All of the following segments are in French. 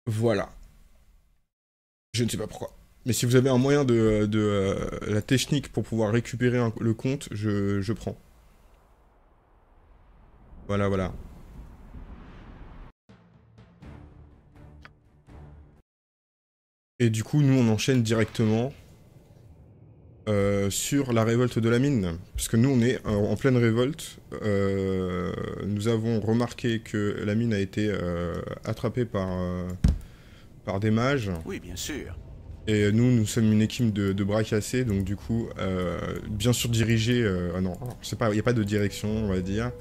Voilà. Je ne sais pas pourquoi. Mais si vous avez un moyen de la technique pour pouvoir récupérer le compte, je prends. Voilà, voilà. Et du coup, nous, on enchaîne directement sur la révolte de la mine. Parce que nous, on est en pleine révolte. Nous avons remarqué que la mine a été attrapée par des mages. Oui, bien sûr. Et nous sommes une équipe de bras cassés, donc du coup, bien sûr dirigée... ah non, il n'y a pas de direction, on va dire.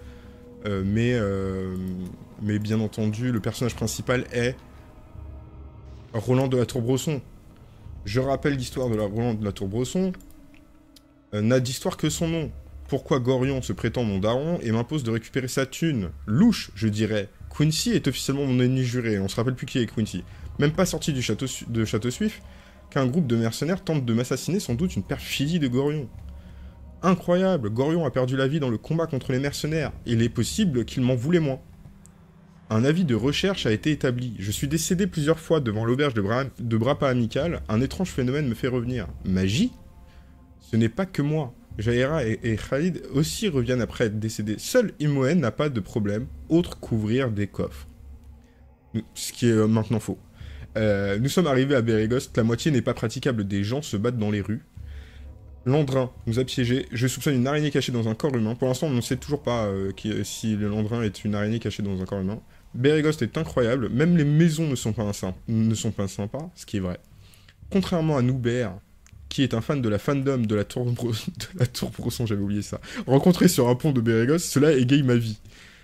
Mais bien entendu, le personnage principal est Roland de la Tour-Bresson. Je rappelle l'histoire de Roland de la Tour-Bresson. N'a d'histoire que son nom. Pourquoi Gorion se prétend mon daron et m'impose de récupérer sa thune? Louche, je dirais. Quincy est officiellement mon ennemi juré, on se rappelle plus qui est Quincy. Même pas sorti du château de Château Suif, qu'un groupe de mercenaires tente de m'assassiner, sans doute une perfidie de Gorion. Incroyable, Gorion a perdu la vie dans le combat contre les mercenaires. Il est possible qu'il m'en voulait moins. Un avis de recherche a été établi. Je suis décédé plusieurs fois devant l'auberge de Brapa Amical. Un étrange phénomène me fait revenir. Magie? Ce n'est pas que moi. Jaira et Khalid aussi reviennent après être décédés. Seul Imoen n'a pas de problème, autre qu'ouvrir des coffres. Ce qui est maintenant faux. Nous sommes arrivés à Bérégost, la moitié n'est pas praticable, des gens se battent dans les rues. Landrin nous a piégés, je soupçonne une araignée cachée dans un corps humain. Pour l'instant, on ne sait toujours pas si le Landrin est une araignée cachée dans un corps humain. Bérégost est incroyable, même les maisons ne sont pas sympas, ce qui est vrai. Contrairement à Noubert, qui est un fan de la fandom de la Tour Brosson, j'avais oublié ça. Rencontré sur un pont de Bérégost, cela égaye ma vie.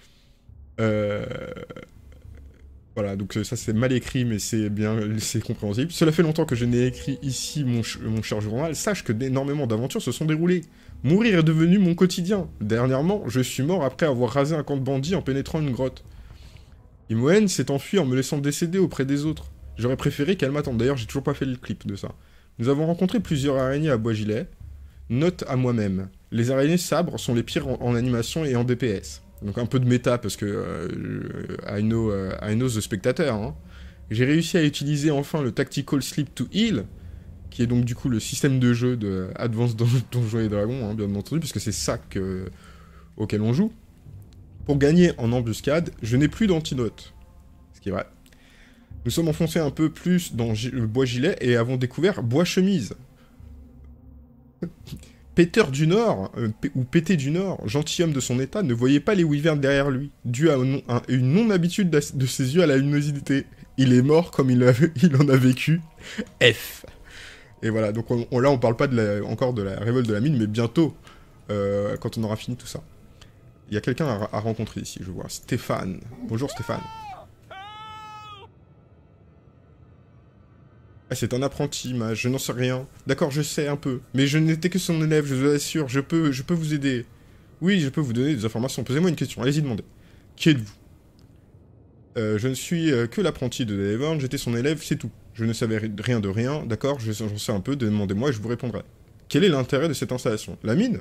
Voilà, donc ça c'est mal écrit, mais c'est compréhensible. Cela fait longtemps que je n'ai écrit ici mon cher journal. Sache que d'énormément d'aventures se sont déroulées. Mourir est devenu mon quotidien. Dernièrement, je suis mort après avoir rasé un camp de bandits en pénétrant une grotte. Imoen s'est enfui en me laissant décéder auprès des autres. J'aurais préféré qu'elle m'attende. D'ailleurs, j'ai toujours pas fait le clip de ça. Nous avons rencontré plusieurs araignées à Bois-Gilet. Note à moi-même. Les araignées sabres sont les pires en animation et en DPS. Donc un peu de méta, parce que I know the spectateur. Hein. J'ai réussi à utiliser enfin le Tactical Sleep to Heal, qui est donc du coup le système de jeu de Advanced Donjons et Dragons, hein, bien entendu, puisque c'est ça auquel on joue. Pour gagner en embuscade, je n'ai plus d'antidote. Ce qui est vrai. Nous sommes enfoncés un peu plus dans le Bois-Gilet et avons découvert Bois-Chemise. Peter du Nord, ou Pété du Nord, gentilhomme de son état, ne voyait pas les wyverns derrière lui, dû à une non-habitude de ses yeux à la luminosité. Il est mort comme il en a vécu. F. Et voilà, donc là on parle pas encore de la révolte de la mine, mais bientôt, quand on aura fini tout ça. Il y a quelqu'un à rencontrer ici, je vois. Stéphane. Bonjour Stéphane. Ah, c'est un apprenti, mage, je n'en sais rien. D'accord, je sais un peu. Mais je n'étais que son élève, je vous assure, je peux vous aider. Oui, je peux vous donner des informations. Posez-moi une question, allez-y demandez. Qui êtes-vous? Je ne suis que l'apprenti de Devon, j'étais son élève, c'est tout. Je ne savais rien de rien, d'accord, j'en sais un peu, demandez-moi et je vous répondrai. Quel est l'intérêt de cette installation? La mine?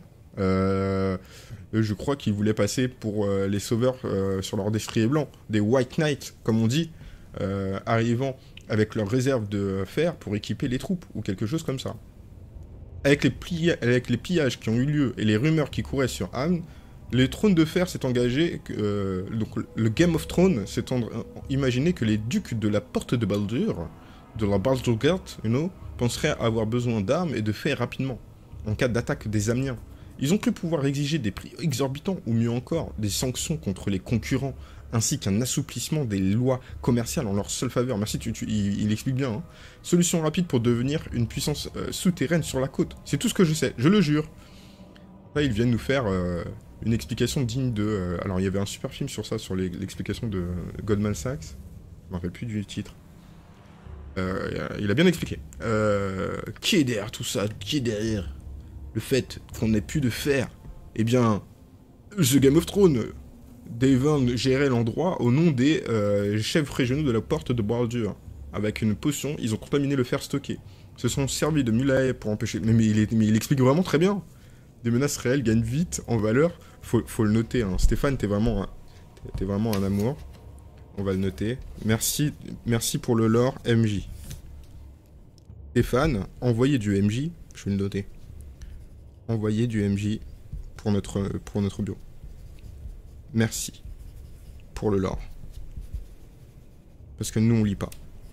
Je crois qu'ils voulaient passer pour les sauveurs sur leur destrier blanc. Des White Knights, comme on dit, arrivant avec leur réserve de fer pour équiper les troupes, ou quelque chose comme ça. Avec les pillages qui ont eu lieu et les rumeurs qui couraient sur Anne, le trône de fer s'est engagé, donc le Game of Thrones s'est imaginé que les ducs de la porte de Baldur, de la Baldurgate, penseraient avoir besoin d'armes et de fer rapidement, en cas d'attaque des Amiens. Ils ont cru pouvoir exiger des prix exorbitants, ou mieux encore, des sanctions contre les concurrents, ainsi qu'un assouplissement des lois commerciales en leur seule faveur. Merci, il explique bien. Hein. Solution rapide pour devenir une puissance souterraine sur la côte. C'est tout ce que je sais, je le jure. Là, ils viennent nous faire une explication digne de... alors, il y avait un super film sur ça, sur l'explication de Goldman Sachs. Je ne me rappelle plus du titre. Il a bien expliqué. Qui est derrière tout ça? Qui est derrière le fait qu'on n'ait plus de fer? Eh bien, The Game of Thrones... Devon gérait l'endroit au nom des chefs régionaux de la porte de Baldur. Avec une potion, ils ont contaminé le fer stocké. Se sont servis de Mulae pour empêcher... Mais il explique vraiment très bien. Des menaces réelles gagnent vite en valeur. Faut le noter, hein. Stéphane, t'es vraiment un amour. On va le noter. Merci, merci pour le lore MJ. Stéphane, envoyez du MJ. Je vais le noter. Envoyez du MJ pour notre bio. Merci pour le lore. Parce que nous, on lit pas.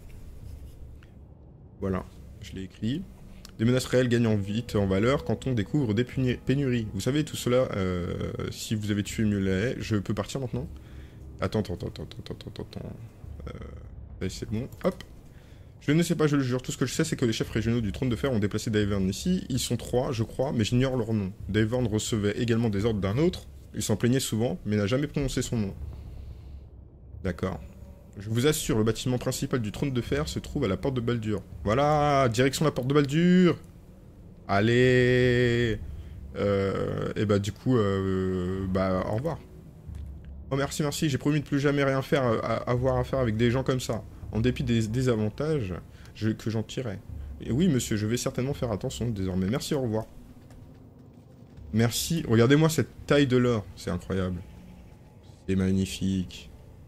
Voilà, je l'ai écrit. Des menaces réelles gagnant vite en valeur quand on découvre des pénuries. Vous savez, tout cela, si vous avez tué Mulet, je peux partir maintenant? Attends. C'est bon, hop. Je ne sais pas, je le jure. Tout ce que je sais, c'est que les chefs régionaux du Trône de Fer ont déplacé Davern ici. Ils sont 3, je crois, mais j'ignore leur nom. Davern recevait également des ordres d'un autre. Il s'en plaignait souvent, mais n'a jamais prononcé son nom. D'accord. Je vous assure, le bâtiment principal du Trône de Fer se trouve à la porte de Baldur. Voilà, direction la porte de Baldur. Allez. Et bah du coup, bah au revoir. Oh merci, j'ai promis de plus jamais rien faire, avoir affaire avec des gens comme ça. En dépit des désavantages que j'en tirais. Et oui monsieur, je vais certainement faire attention désormais. Merci, au revoir. Merci, regardez-moi cette taille de l'or, c'est incroyable. C'est magnifique.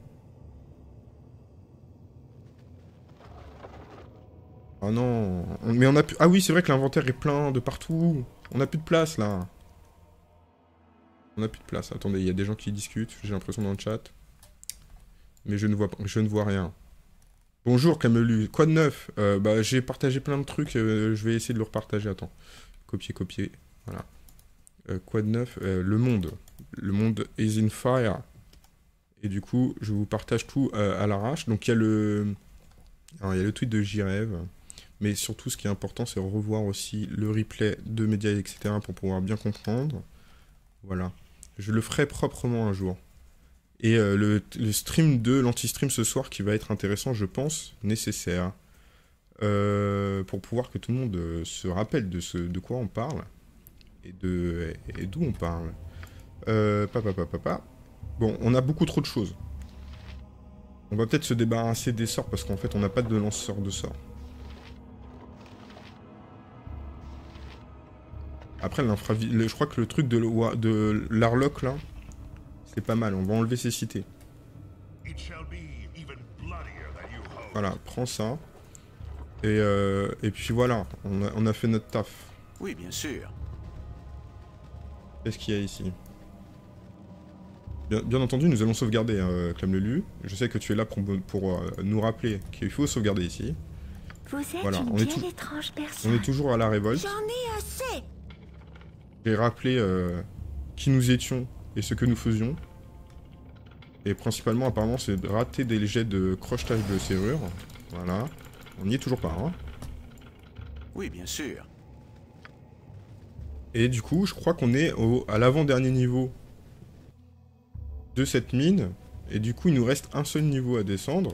Oh non, mais on a plus... Ah oui, c'est vrai que l'inventaire est plein de partout. On n'a plus de place, là. On n'a plus de place. Attendez, il y a des gens qui discutent, j'ai l'impression dans le chat. Mais je ne vois rien. Bonjour, Camelu. Quoi de neuf? Bah, j'ai partagé plein de trucs, je vais essayer de le repartager. Attends. Copier. Voilà. Quoi de neuf? Le monde. Le monde is in fire. Et du coup, je vous partage tout à l'arrache. Donc, il y a le... Alors, il y a le tweet de J-Rêve. Mais surtout, ce qui est important, c'est revoir aussi le replay de médias, etc. pour pouvoir bien comprendre. Voilà. Je le ferai proprement un jour. Et le stream 2, l'anti-stream ce soir, qui va être intéressant, je pense, nécessaire. Pour pouvoir que tout le monde se rappelle de quoi on parle. Et d'où on parle. Bon, on a beaucoup trop de choses. On va peut-être se débarrasser des sorts, parce qu'en fait, on n'a pas de lanceur de sorts. Après, je crois que le truc de l'Arlock, là, c'est pas mal. On va enlever ces cités. Voilà, prends ça. Et puis voilà, on a fait notre taf. Oui, bien sûr. Qu'est-ce qu'il y a ici? Bien entendu, nous allons sauvegarder, Clam Lelu. Je sais que tu es là pour nous rappeler qu'il faut sauvegarder ici. Vous êtes voilà, une bien étrange personne. On est toujours à la révolte. J'en ai assez. J'ai rappelé qui nous étions et ce que nous faisions. Et principalement, apparemment, c'est de rater des jets de crochetage de serrure. Voilà. On n'y est toujours pas, hein. Oui, bien sûr. Et du coup, je crois qu'on est à l'avant-dernier niveau de cette mine. Et du coup, il nous reste un seul niveau à descendre.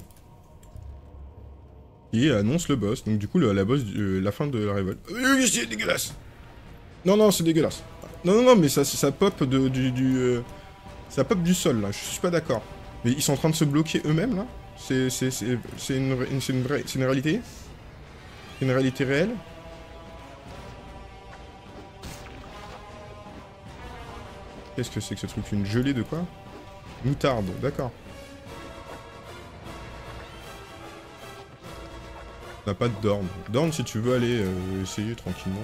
Qui annonce le boss. Donc du coup, la fin de la révolte. C'est dégueulasse. Non, c'est dégueulasse. Non, mais ça pop ça pop du sol, là. Je suis pas d'accord. Mais ils sont en train de se bloquer eux-mêmes, là. C'est une réalité. C'est une réalité réelle. Qu'est-ce que c'est que ce truc? Une gelée de quoi? Moutarde, d'accord. On n'a pas de Dorn. Dorn, si tu veux aller essayer tranquillement.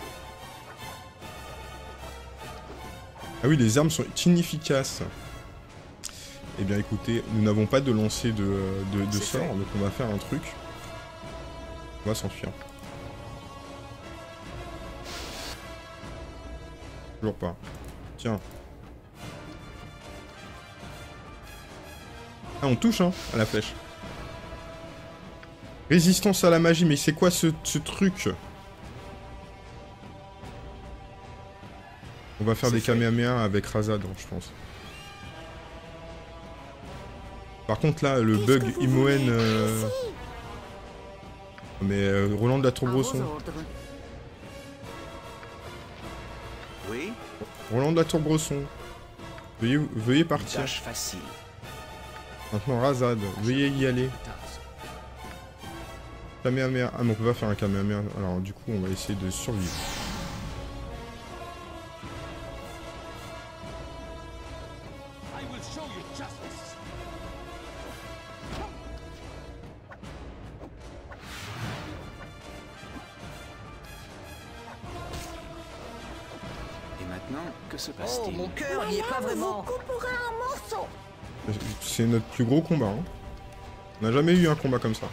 Ah oui, les armes sont inefficaces. Eh bien écoutez, nous n'avons pas de lancer de sort, donc on va faire un truc. On va s'enfuir. Toujours pas. Tiens. Ah, on touche, hein, à la flèche. Résistance à la magie, mais c'est quoi ce truc? On va faire des Kamehameha avec Razad, je pense. Par contre, là, le bug Imoen... Mais Roland de la Tour-Bresson. Oui. Roland de la Tour-Bresson. Veuillez partir. Tâche facile. Maintenant, Razad, veuillez y aller. Kamehameha. Ah, mais on peut pas faire un Kamehameha. Alors, du coup, on va essayer de survivre. maintenant, que se Oh, passe-t-il? mon cœur n'y est pas Là, vous vraiment. couperez un morceau. C'est notre plus gros combat. Hein. On n'a jamais eu un combat comme ça.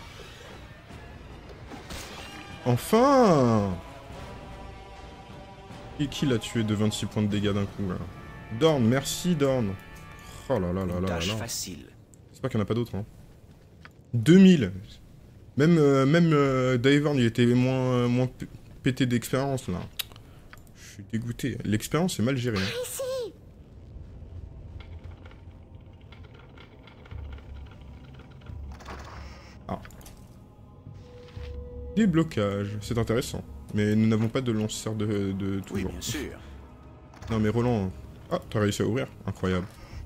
Enfin! Et qui l'a tué de 26 points de dégâts d'un coup là? Dorn, merci Dorn. Oh là là là Une là tâche là. facile. J'espère qu'il n'y en a pas d'autres. Hein. 2000. Même Davern, il était moins pété d'expérience là. Je suis dégoûté. L'expérience est mal gérée. Hein. Ici. Déblocage, c'est intéressant. Mais nous n'avons pas de lanceur de Oui, toujours. bien sûr. Non mais Roland... Ah, t'as réussi à ouvrir. Incroyable.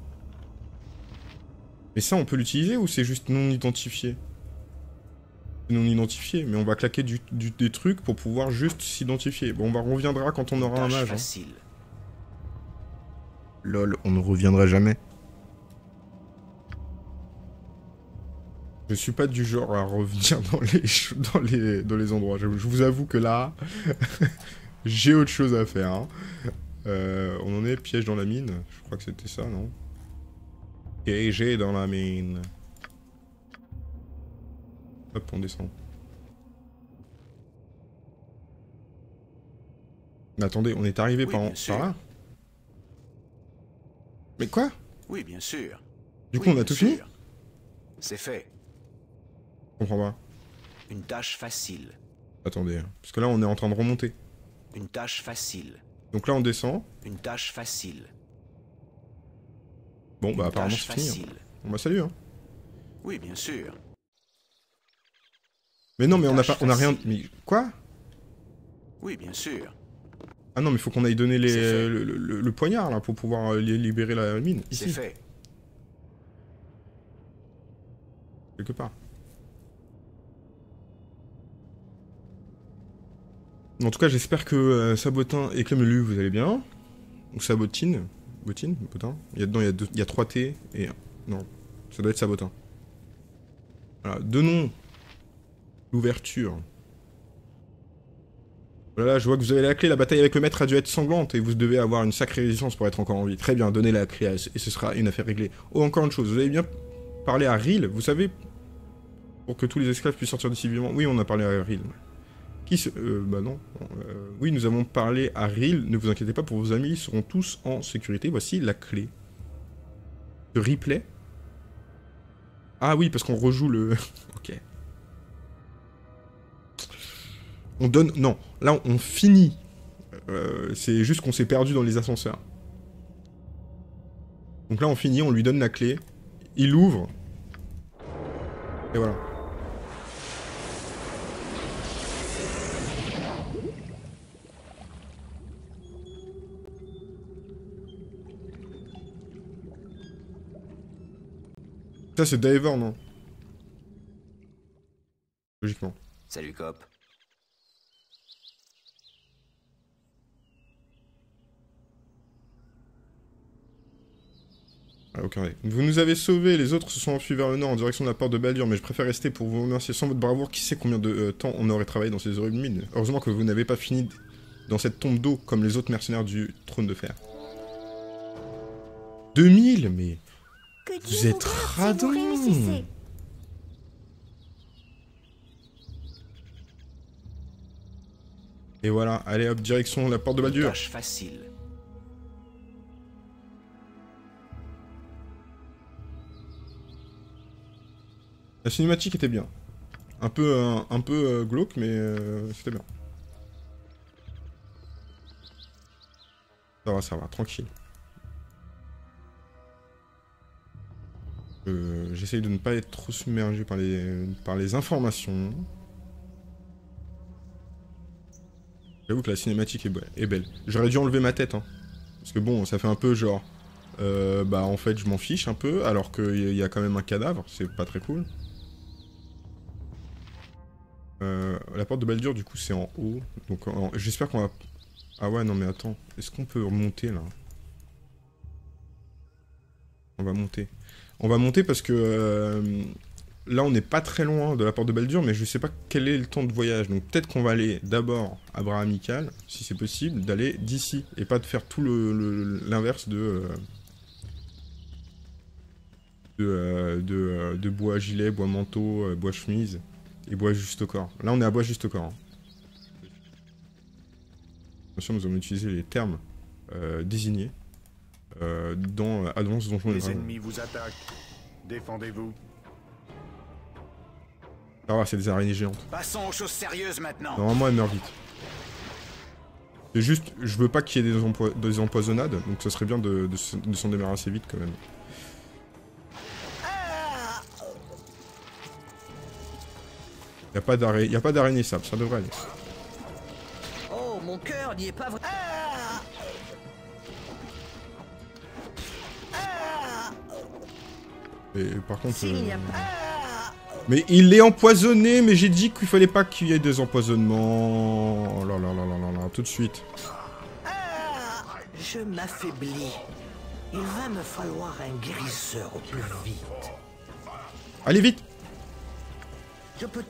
Mais ça, on peut l'utiliser ou c'est juste non identifié? C'est non identifié, mais on va claquer des trucs pour pouvoir juste s'identifier. Bon, on reviendra quand on aura un Tâche mage. Hein. facile. Lol, on ne reviendra jamais. Je suis pas du genre à revenir dans les endroits. Je vous avoue que là, j'ai autre chose à faire. Hein. On en est piège dans la mine. Je crois que c'était ça, non? Piégé dans la mine. Hop, on descend. Mais attendez, on est arrivé Oui, par bien sûr. là? Mais quoi? Oui, bien sûr. Du coup, Oui, on a bien tout fini? sûr. C'est fait. Je comprends pas. Une tâche facile. Attendez, hein. Parce que là, on est en train de remonter. Une tâche facile. Donc là, on descend. Une tâche facile. Bon, bah Une apparemment, tâche c'est fini. Hein. facile. Bon, bah salut, hein. Oui, bien sûr. Mais non, mais on a Tâche pas, on a rien... facile. Mais quoi? Oui, bien sûr. Ah non, mais faut qu'on aille donner C'est fait. le poignard, là, pour pouvoir libérer la mine. C'est Ici, fait. quelque part. En tout cas, j'espère que Sabotin et Clémelu, vous allez bien. Ou Sabotine. Botine? Botin? Dedans, il y a 3 T et... Non, ça doit être Sabotin. Voilà, donnons l'ouverture. Voilà, je vois que vous avez la clé. La bataille avec le maître a dû être sanglante et vous devez avoir une sacrée résistance pour être encore en vie. Très bien, donnez la clé et ce sera une affaire réglée. Oh, encore une chose, vous avez bien parlé à Ril, vous savez, pour que tous les esclaves puissent sortir d'ici vivants. Oui, on a parlé à Ril. Qui se... bah non. Oui, nous avons parlé à Ril. Ne vous inquiétez pas, pour vos amis, ils seront tous en sécurité. Voici la clé. Le replay. Ah oui, parce qu'on rejoue le... Ok. On donne... Non, là, on finit. C'est juste qu'on s'est perdu dans les ascenseurs. Donc là, on finit, on lui donne la clé. Il ouvre. Et voilà. Ça, c'est Diver, non? Logiquement. Salut, cop. Ah, aucun règle. Vous nous avez sauvés, les autres se sont enfuis vers le nord en direction de la porte de Baldur, mais je préfère rester pour vous remercier. Sans votre bravoure, qui sait combien de temps on aurait travaillé dans ces horribles mines. Heureusement que vous n'avez pas fini dans cette tombe d'eau comme les autres mercenaires du trône de fer. 2000, mais... Que Vous Dieu êtes garde si vous radin. réussissez. Et voilà, allez hop, direction la porte de Une Baldur. tâche facile. La cinématique était bien. Un peu glauque, mais c'était bien. Ça va, tranquille. J'essaye de ne pas être trop submergé par les informations. J'avoue que la cinématique est belle. J'aurais dû enlever ma tête, hein. Parce que bon, ça fait un peu genre... bah en fait, je m'en fiche un peu, alors qu'il y a quand même un cadavre, c'est pas très cool. La porte de Baldur, du coup, c'est en haut. Donc j'espère qu'on va... Ah ouais, non mais attends. Est-ce qu'on peut remonter, là? On va monter. On va monter parce que... là, on n'est pas très loin de la porte de Baldur, mais je sais pas quel est le temps de voyage. Donc peut-être qu'on va aller d'abord à Bras Amical, si c'est possible, d'aller d'ici, et pas de faire tout l'inverse de bois gilet, bois manteau, bois chemise et bois juste au corps. Là, on est à bois juste au corps. Hein. Attention, nous allons utiliser les termes désignés dans Advance Donjons et Les Dragons. ennemis vous attaquent. Défendez-vous. Ah ouais, c'est des araignées géantes. Passons aux choses sérieuses maintenant. Normalement, elles meurent vite. C'est juste, je veux pas qu'il y ait des empoisonnades, donc ça serait bien de s'en débarrasser vite quand même. Y a pas d'araignée sable, ça devrait aller. Oh, mon cœur n'y est pas vrai. Et par contre... S'il n'y a pas... Mais il est empoisonné, mais j'ai dit qu'il fallait pas qu'il y ait des empoisonnements. Oh là là là là là là, tout de suite. Je m'affaiblis. Il va me falloir un guérisseur au plus vite. Allez vite. Je peux...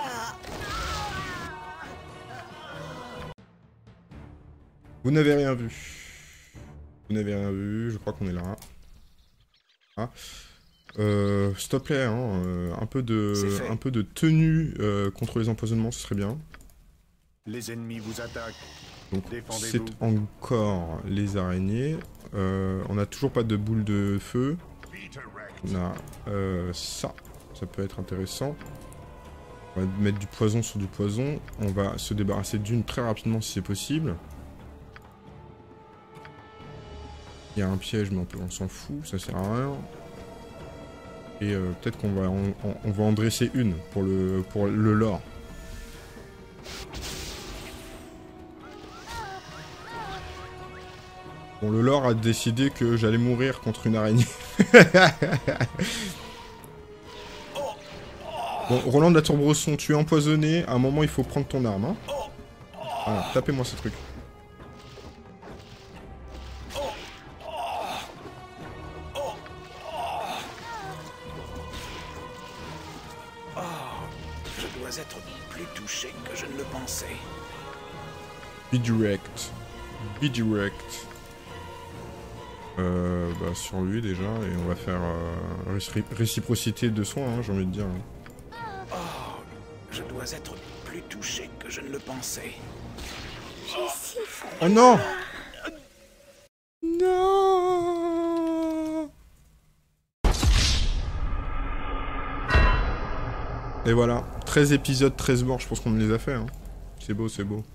Vous n'avez rien vu. Vous n'avez rien vu, je crois qu'on est là. Ah. S'il te plaît, hein, un peu de tenue contre les empoisonnements, ce serait bien. Les ennemis vous attaquent. Donc c'est Défendez-vous. encore les araignées. On n'a toujours pas de boule de feu. On a ça. Ça peut être intéressant. On va mettre du poison sur du poison. On va se débarrasser d'une très rapidement si c'est possible. Il y a un piège, mais on s'en fout, ça sert à rien. Et peut-être qu'on va, on va en dresser une pour le lore. Bon, le lore a décidé que j'allais mourir contre une araignée. Bon, Roland de la Tour-Bresson, tu es empoisonné. À un moment, il faut prendre ton arme. Hein. Voilà, tapez-moi ce truc. Je dois être plus touché que je ne le pensais. Be direct. Be direct. Bah sur lui déjà, et on va faire réciprocité de soins, hein, j'ai envie de dire. Je dois être plus touché que je ne le pensais. Oh non! Non! Et voilà, 13 épisodes, 13 morts, je pense qu'on les a fait. Hein. C'est beau, c'est beau.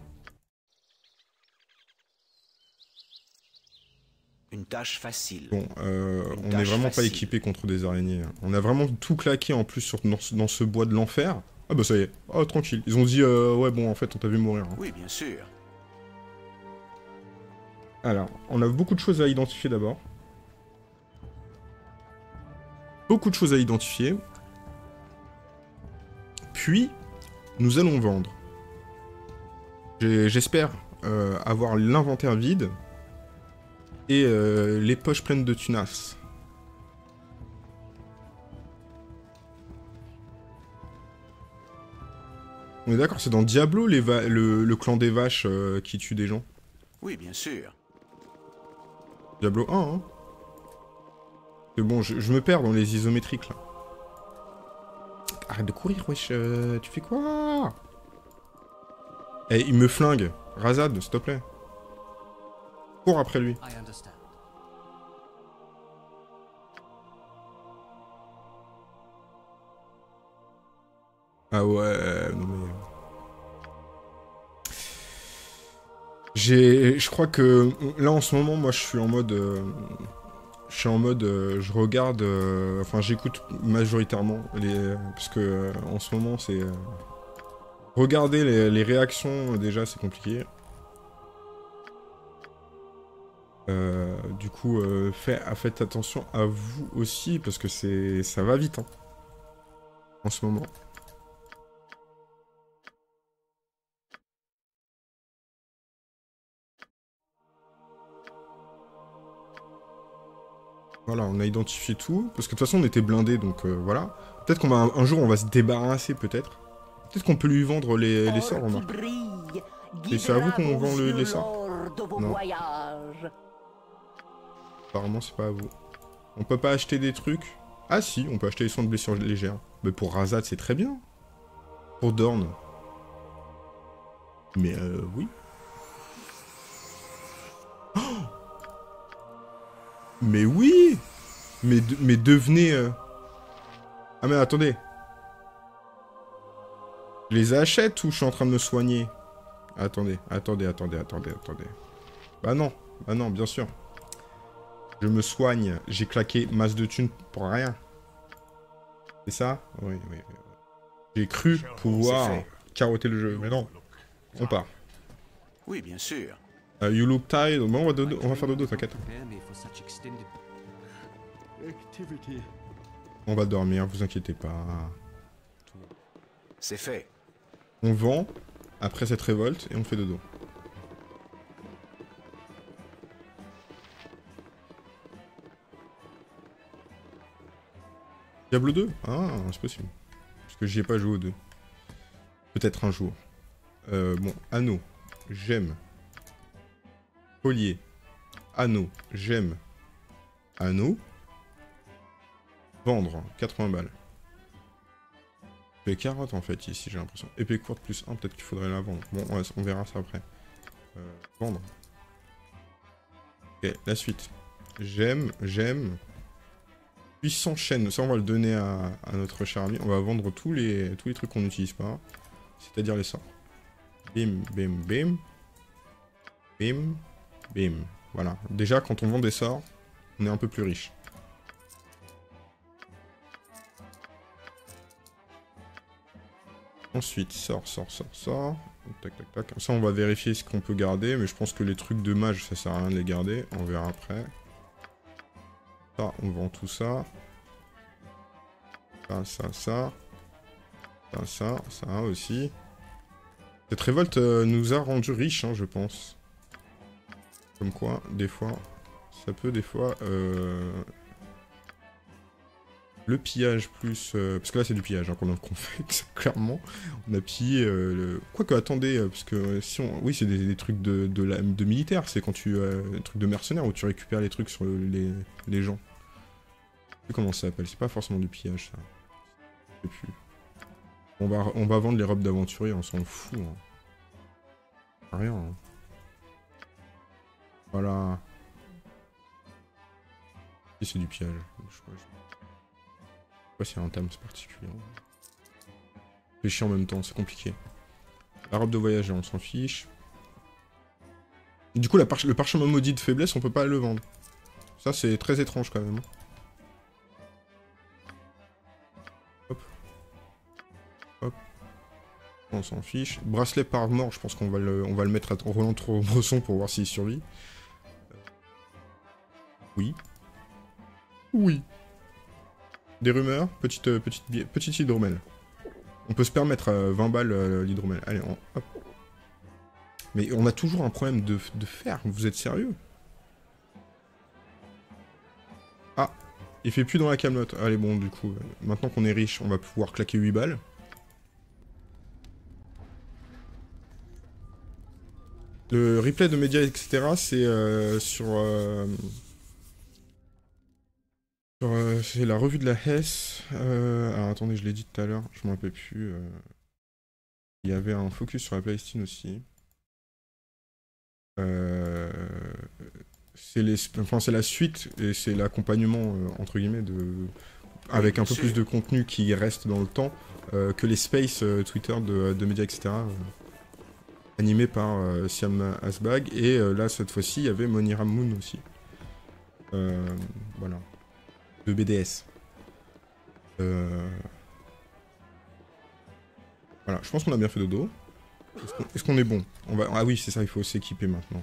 Une tâche facile. Bon, on n'est tâche vraiment pas facile. équipé contre des araignées. Hein. On a vraiment tout claqué en plus dans ce bois de l'enfer. Ah bah ça y est, oh tranquille. Ils ont dit, ouais bon en fait on t'a vu mourir. Hein. Oui, bien sûr. Alors, on a beaucoup de choses à identifier d'abord. Beaucoup de choses à identifier. Puis, nous allons vendre. J'espère avoir l'inventaire vide. Et les poches pleines de tunas. On est d'accord, c'est dans Diablo le clan des vaches qui tue des gens. Oui, bien sûr. Diablo 1, hein. Mais bon, je me perds dans les isométriques, là. Arrête de courir, wesh, tu fais quoi? Eh, il me flingue. Razad, s'il te plaît. Cours après lui. Ah ouais, non mais... Je crois que là en ce moment, moi je suis en mode... je regarde... enfin j'écoute majoritairement, parce que en ce moment c'est... regarder les réactions, déjà c'est compliqué. Du coup, faites attention à vous aussi, parce que ça va vite, hein, en ce moment. Voilà, on a identifié tout. Parce que de toute façon, on était blindés, donc voilà. Peut-être qu'on va un jour, on va se débarrasser, peut-être. Peut-être qu'on peut lui vendre les sorts, remarque. Et c'est à vous qu'on vend les sorts? Non. Apparemment, c'est pas à vous. On peut pas acheter des trucs? Ah si, on peut acheter les soins de blessures légères. Mais pour Razad, c'est très bien. Pour Dorn. Mais oui. Oh, mais oui. Mais devenez... Ah mais attendez. Je les achète ou je suis en train de me soigner? Attendez. Bah non, bien sûr. Je me soigne. J'ai claqué masse de thunes pour rien. C'est ça? Oui. J'ai cru pouvoir carotter le jeu, mais non. On part. Oui, bien sûr. You look tired. Bon, on va faire dodo, t'inquiète. On va dormir, vous inquiétez pas. C'est fait. On vend après cette révolte et on fait dodo. Diablo 2? Ah, c'est possible. Parce que j'y ai pas joué aux deux. Peut-être un jour. Bon, anneau. J'aime. Collier. Anneau. J'aime. Anneau. Vendre. 80 balles. Épée carotte en fait ici, j'ai l'impression. Épée courte plus 1, peut-être qu'il faudrait la vendre. Bon, on verra ça après. Vendre. Ok, la suite. J'aime. Puissant chaîne, ça on va le donner à notre cher ami. On va vendre tous les trucs qu'on n'utilise pas. C'est-à-dire les sorts. Bim. Voilà. Déjà, quand on vend des sorts, on est un peu plus riche. Ensuite, sort. Tac. Ça, on va vérifier ce qu'on peut garder. Mais je pense que les trucs de mage, ça sert à rien de les garder. On verra après. Ça, on vend tout ça. Ça aussi. Cette révolte nous a rendu riches, hein, je pense. Comme quoi, des fois, ça peut des fois... Le pillage plus... parce que là, c'est du pillage hein, qu'on fait, clairement. On a pillé... Quoique, attendez, parce que si on... Oui, c'est des trucs de militaire. C'est quand tu... des trucs de mercenaires où tu récupères les trucs sur les gens. Je sais plus comment ça s'appelle. C'est pas forcément du pillage, ça. Je sais plus. On va vendre les robes d'aventurier, on s'en fout. Hein. Rien. Hein. Voilà. Et c'est du pillage. Je sais pas s'il y a un thème particulier. C'est chiant en même temps, c'est compliqué. La robe de voyageur, on s'en fiche. Et du coup, le parchemin maudit de faiblesse, on peut pas le vendre. Ça, c'est très étrange quand même. Hop. On s'en fiche. Bracelet par mort, je pense qu'on va le mettre à Roland Bresson pour voir s'il survit. Oui. Des rumeurs, petite hydromel. On peut se permettre 20 balles l'hydromel. Allez, hop. Mais on a toujours un problème de fer, vous êtes sérieux? Ah, il fait plus dans la camelote. Allez, bon, du coup, maintenant qu'on est riche, on va pouvoir claquer 8 balles. Le replay de médias, etc., c'est c'est la revue de la Hesse. Alors attendez, je l'ai dit tout à l'heure, je m'en rappelle plus. Il y avait un focus sur la Palestine aussi. C'est la suite et c'est l'accompagnement entre guillemets avec un peu plus de contenu qui reste dans le temps que les spaces Twitter de médias, etc. Animé par Siam Asbag, et là cette fois-ci il y avait Monira Moon aussi. Voilà. De BDS. Voilà, je pense qu'on a bien fait dodo. Est-ce qu'on est bon? Ah oui, c'est ça, il faut s'équiper maintenant.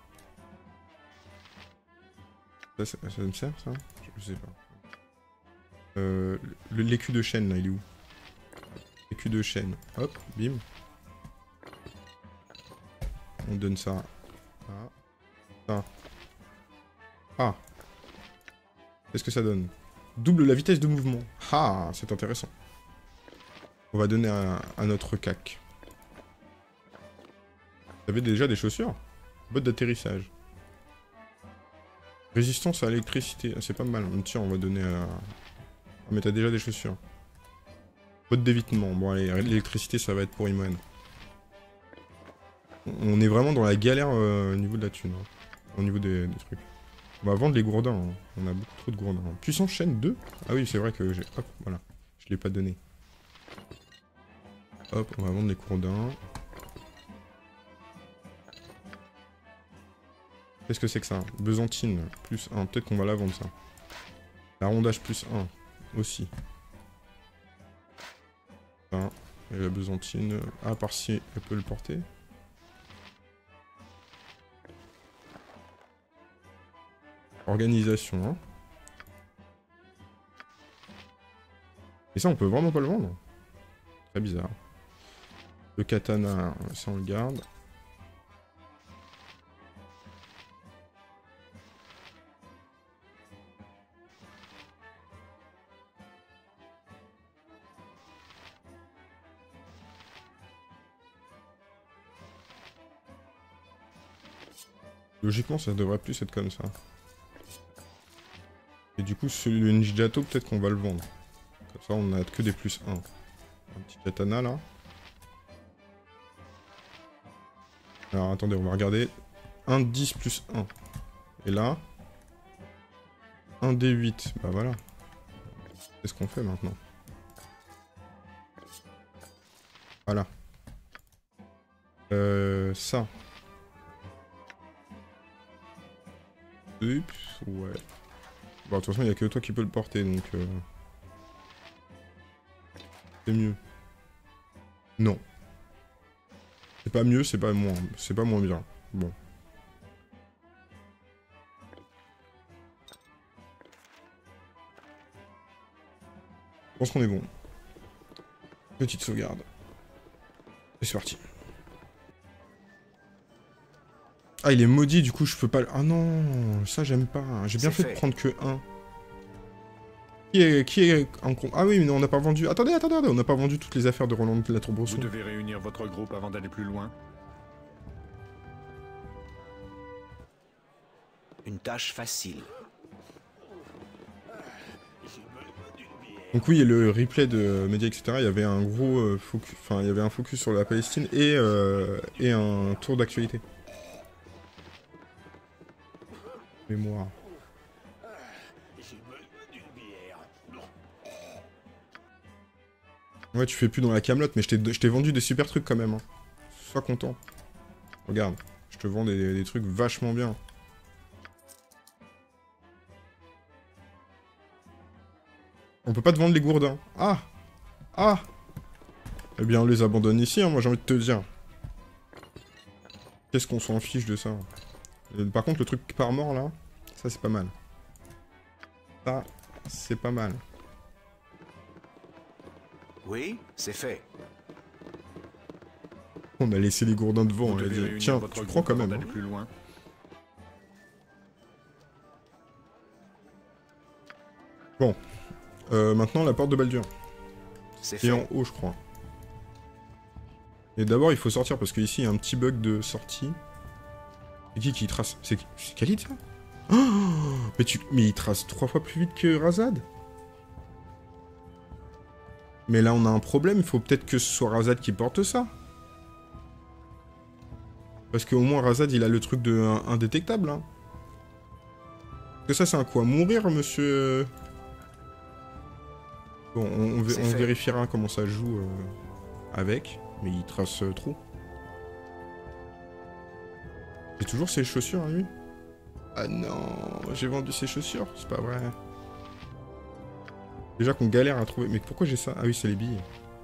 Ça me sert ça? Je sais pas. L'écu de chaîne là, il est où? L'écu de chaîne. Hop, bim. On donne ça. Ça. Ah. Qu'est-ce que ça donne? Double la vitesse de mouvement. Ah, c'est intéressant. On va donner à notre cac. Vous avez déjà des chaussures? Bottes d'atterrissage. Résistance à l'électricité. Ah, c'est pas mal. Tiens, on va donner à... Ah, mais t'as déjà des chaussures. Bottes d'évitement. Bon, allez, l'électricité, ça va être pour Imoen. On est vraiment dans la galère au niveau de la thune. Hein. Au niveau des trucs. On va vendre les gourdins. Hein. On a beaucoup trop de gourdins. Puissance chaîne 2. Ah oui, c'est vrai que j'ai... Hop, voilà. Je l'ai pas donné. Hop, on va vendre les gourdins. Qu'est-ce que c'est que ça? Besantine, plus 1. Peut-être qu'on va la vendre, ça. La rondage, plus 1. Aussi. Ça. Et la besantine... Ah, par-ci, elle peut le porter. Organisation, hein. Et ça, on peut vraiment pas le vendre. Très bizarre. Le katana, ça on le garde. Logiquement, ça devrait plus être comme ça. Et du coup, celui de Nijato, peut-être qu'on va le vendre. Comme ça, on a que des plus 1. Un petit katana, là. Alors, attendez, on va regarder. 1 10 plus 1. Et là... 1 D8. Bah voilà. Qu'est-ce qu'on fait maintenant? Voilà. Ça. Oups, ouais. Bon, de toute façon, il n'y a que toi qui peux le porter, donc... C'est mieux. Non. C'est pas mieux, c'est pas moins bien. Bon. Je pense qu'on est bon. Petite sauvegarde. Et c'est parti. Ah, il est maudit, du coup, je peux pas... Ah non, ça, j'aime pas. J'ai bien fait de prendre que 1. Qui est en compte? Ah oui, mais non, on n'a pas vendu... Attendez, on n'a pas vendu toutes les affaires de Roland de la Tour-Brosson. Vous devez réunir votre groupe avant d'aller plus loin. Une tâche facile. Donc oui, le replay de Média, etc., il y avait un gros focus... Enfin, il y avait un focus sur la Palestine et un tour d'actualité. Mémoire. Ouais, tu fais plus dans la camelote, mais je t'ai vendu des super trucs quand même. Hein. Sois content. Regarde, je te vends des trucs vachement bien. On peut pas te vendre les gourdins. Ah! Ah! Eh bien, on les abandonne ici, hein, moi j'ai envie de te dire. Qu'est-ce qu'on s'en fiche de ça? Par contre, le truc par mort, là, ça, c'est pas mal. Ça, c'est pas mal. Oui, c'est fait. On a laissé les gourdins devant, on a dit. Tiens, tu prends quand même. Hein. Plus loin. Bon. Maintenant, la porte de Baldur. C'est Qui est fait. en haut, je crois. Et d'abord, il faut sortir, parce qu'ici, il y a un petit bug de sortie. C'est qui trace? C'est Khalid, ça? Oh, mais il trace 3 fois plus vite que Razad. Mais là, on a un problème. Il faut peut-être que ce soit Razad qui porte ça. Parce qu'au moins, Razad, il a le truc de indétectable. Hein. Que ça, c'est un quoi? Mourir, monsieur... Bon, on vérifiera comment ça joue avec. Mais il trace trop. J'ai toujours ses chaussures à lui. Ah non, j'ai vendu ses chaussures, c'est pas vrai. Déjà qu'on galère à trouver... Mais pourquoi j'ai ça? Ah oui, c'est les billes.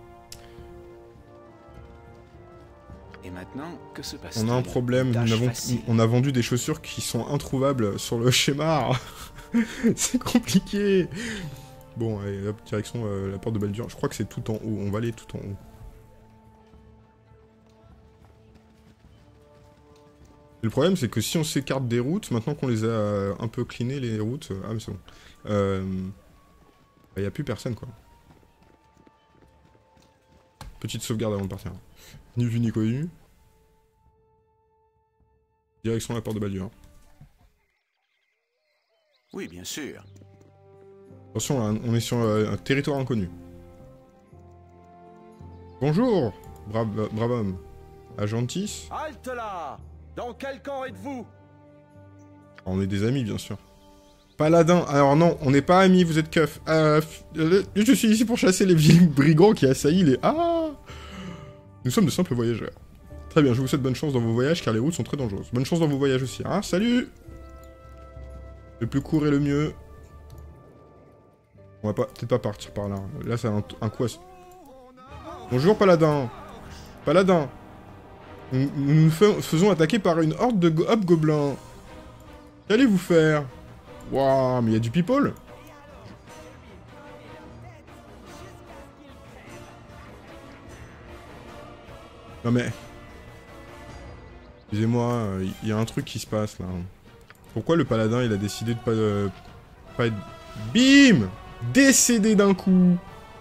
Et maintenant, que se passe-t-il? On a un problème, on a vendu des chaussures qui sont introuvables sur le schéma. C'est compliqué. Bon, allez, hop, direction la porte de Baldur. Je crois que c'est tout en haut, on va aller tout en haut. Le problème, c'est que si on s'écarte des routes, maintenant qu'on les a un peu cleanées, les routes... Ah, mais c'est bon. Il n'y a plus personne, quoi. Petite sauvegarde avant de partir. Ni vu ni connu. Direction la porte de Baldur. Oui, bien sûr. Attention, là, on est sur un territoire inconnu. Bonjour, brave homme. Agentis. Halte là! Dans quel camp êtes-vous? On est des amis, bien sûr. Paladin. Alors non, on n'est pas amis, vous êtes keuf. Je suis ici pour chasser les vieux brigands qui assaillent les... Ah! Nous sommes de simples voyageurs. Très bien, je vous souhaite bonne chance dans vos voyages, car les routes sont très dangereuses. Bonne chance dans vos voyages aussi, hein? Salut! Le plus court est le mieux. On va peut-être pas partir par là. Là, c'est un coup à... Bonjour, Paladin. Paladin. Nous nous faisons attaquer par une horde de hobgoblins. Qu'allez-vous faire? Waouh, mais il y a du people. Non mais... Excusez-moi, il y a un truc qui se passe là. Pourquoi le paladin il a décidé de pas être... Bim! Décédé d'un coup.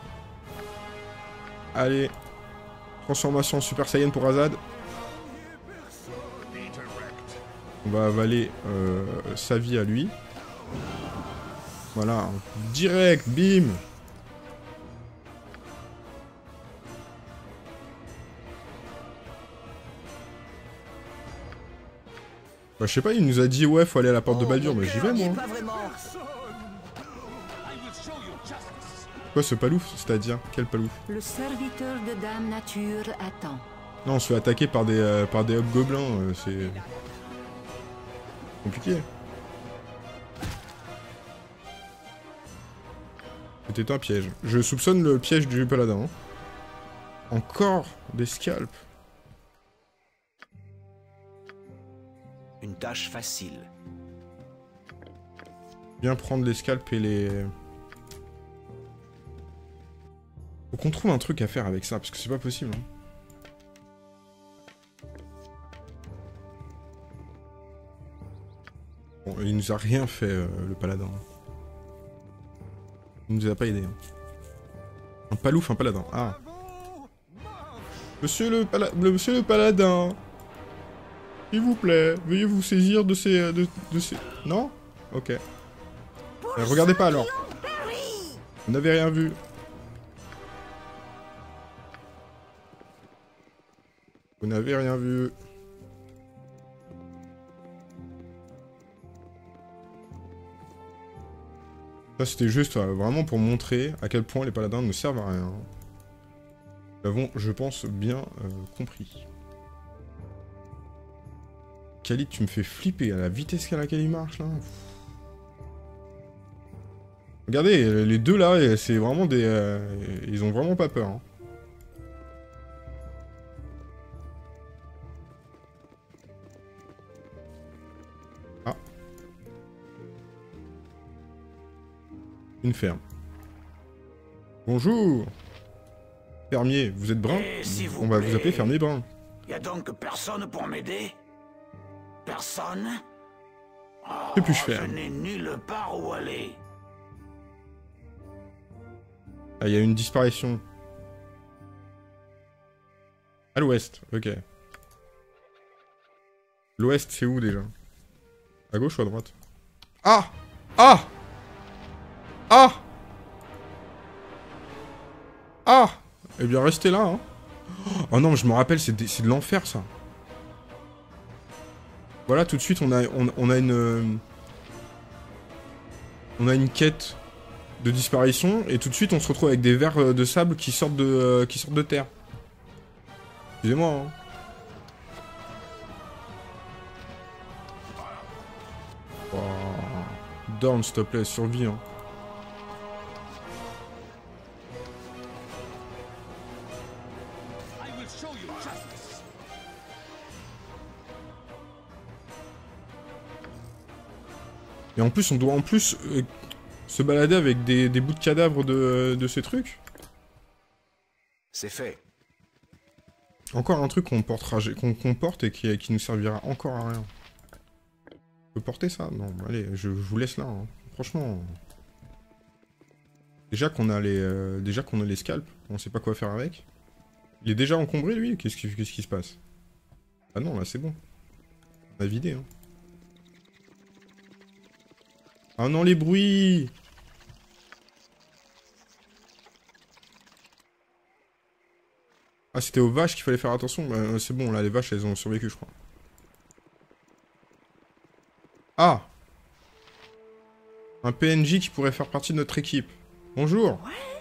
Allez. Transformation en Super Saiyan pour Azad. On va avaler sa vie à lui. Voilà. Direct, bim! Bah, je sais pas, il nous a dit ouais, faut aller à la porte de Baldur, mais j'y vais moi. Quoi ce palouf? C'est-à-dire? Quel palouf? Le serviteur de Dame Nature attend. Non, on se fait attaquer par des hobgoblins, c'est... compliqué. C'était un piège. Je soupçonne le piège du paladin. Hein. Encore des scalps. Une tâche facile. Bien prendre les scalps et les... Faut qu'on trouve un truc à faire avec ça, parce que c'est pas possible. Hein. Bon, il nous a rien fait, le paladin. Il nous a pas aidé. Hein. Un palouf, un paladin. Ah. Monsieur le paladin. S'il vous plaît, veuillez vous saisir de ces... Non? Ok. Regardez pas alors. Vous n'avez rien vu. Vous n'avez rien vu. Ça c'était juste vraiment pour montrer à quel point les paladins ne servent à rien. Nous l'avons, je pense, bien compris. Khalid, tu me fais flipper à la vitesse à laquelle il marche là. Regardez, les deux là, c'est vraiment des... ils ont vraiment pas peur. Hein. Ah. Une ferme. Bonjour. Fermier, vous êtes brun? On va vous appeler fermier brun. Y a donc personne pour m'aider? Personne? Que puis-je faire? Je n'ai nulle part où aller. Ah, il y a une disparition. À l'ouest, ok. L'ouest, c'est où déjà? À gauche ou à droite? Ah! Ah! Ah! Ah! Eh bien, restez là, hein. Oh non, mais je me rappelle, c'est de l'enfer, ça. Voilà, tout de suite, on a une... on a une quête de disparition, et tout de suite, on se retrouve avec des vers de sable qui sortent de terre. Excusez-moi, hein. Oh. Dorn, s'il te plaît, survie, hein. Et en plus, on doit se balader avec des bouts de cadavres de ces trucs. C'est fait. Encore un truc qu'on portera, qu'on porte et qui nous servira encore à rien. On peut porter ça? Non, allez, je vous laisse là. Hein. Franchement. Déjà qu'on a les scalps, on sait pas quoi faire avec. Il est déjà encombré lui? Qu'est-ce qui se passe? Ah non, là c'est bon. On a vidé. Hein. Ah non, les bruits! Ah, c'était aux vaches qu'il fallait faire attention. Bah, c'est bon, là, les vaches, elles ont survécu, je crois. Ah! Un PNJ qui pourrait faire partie de notre équipe. Bonjour!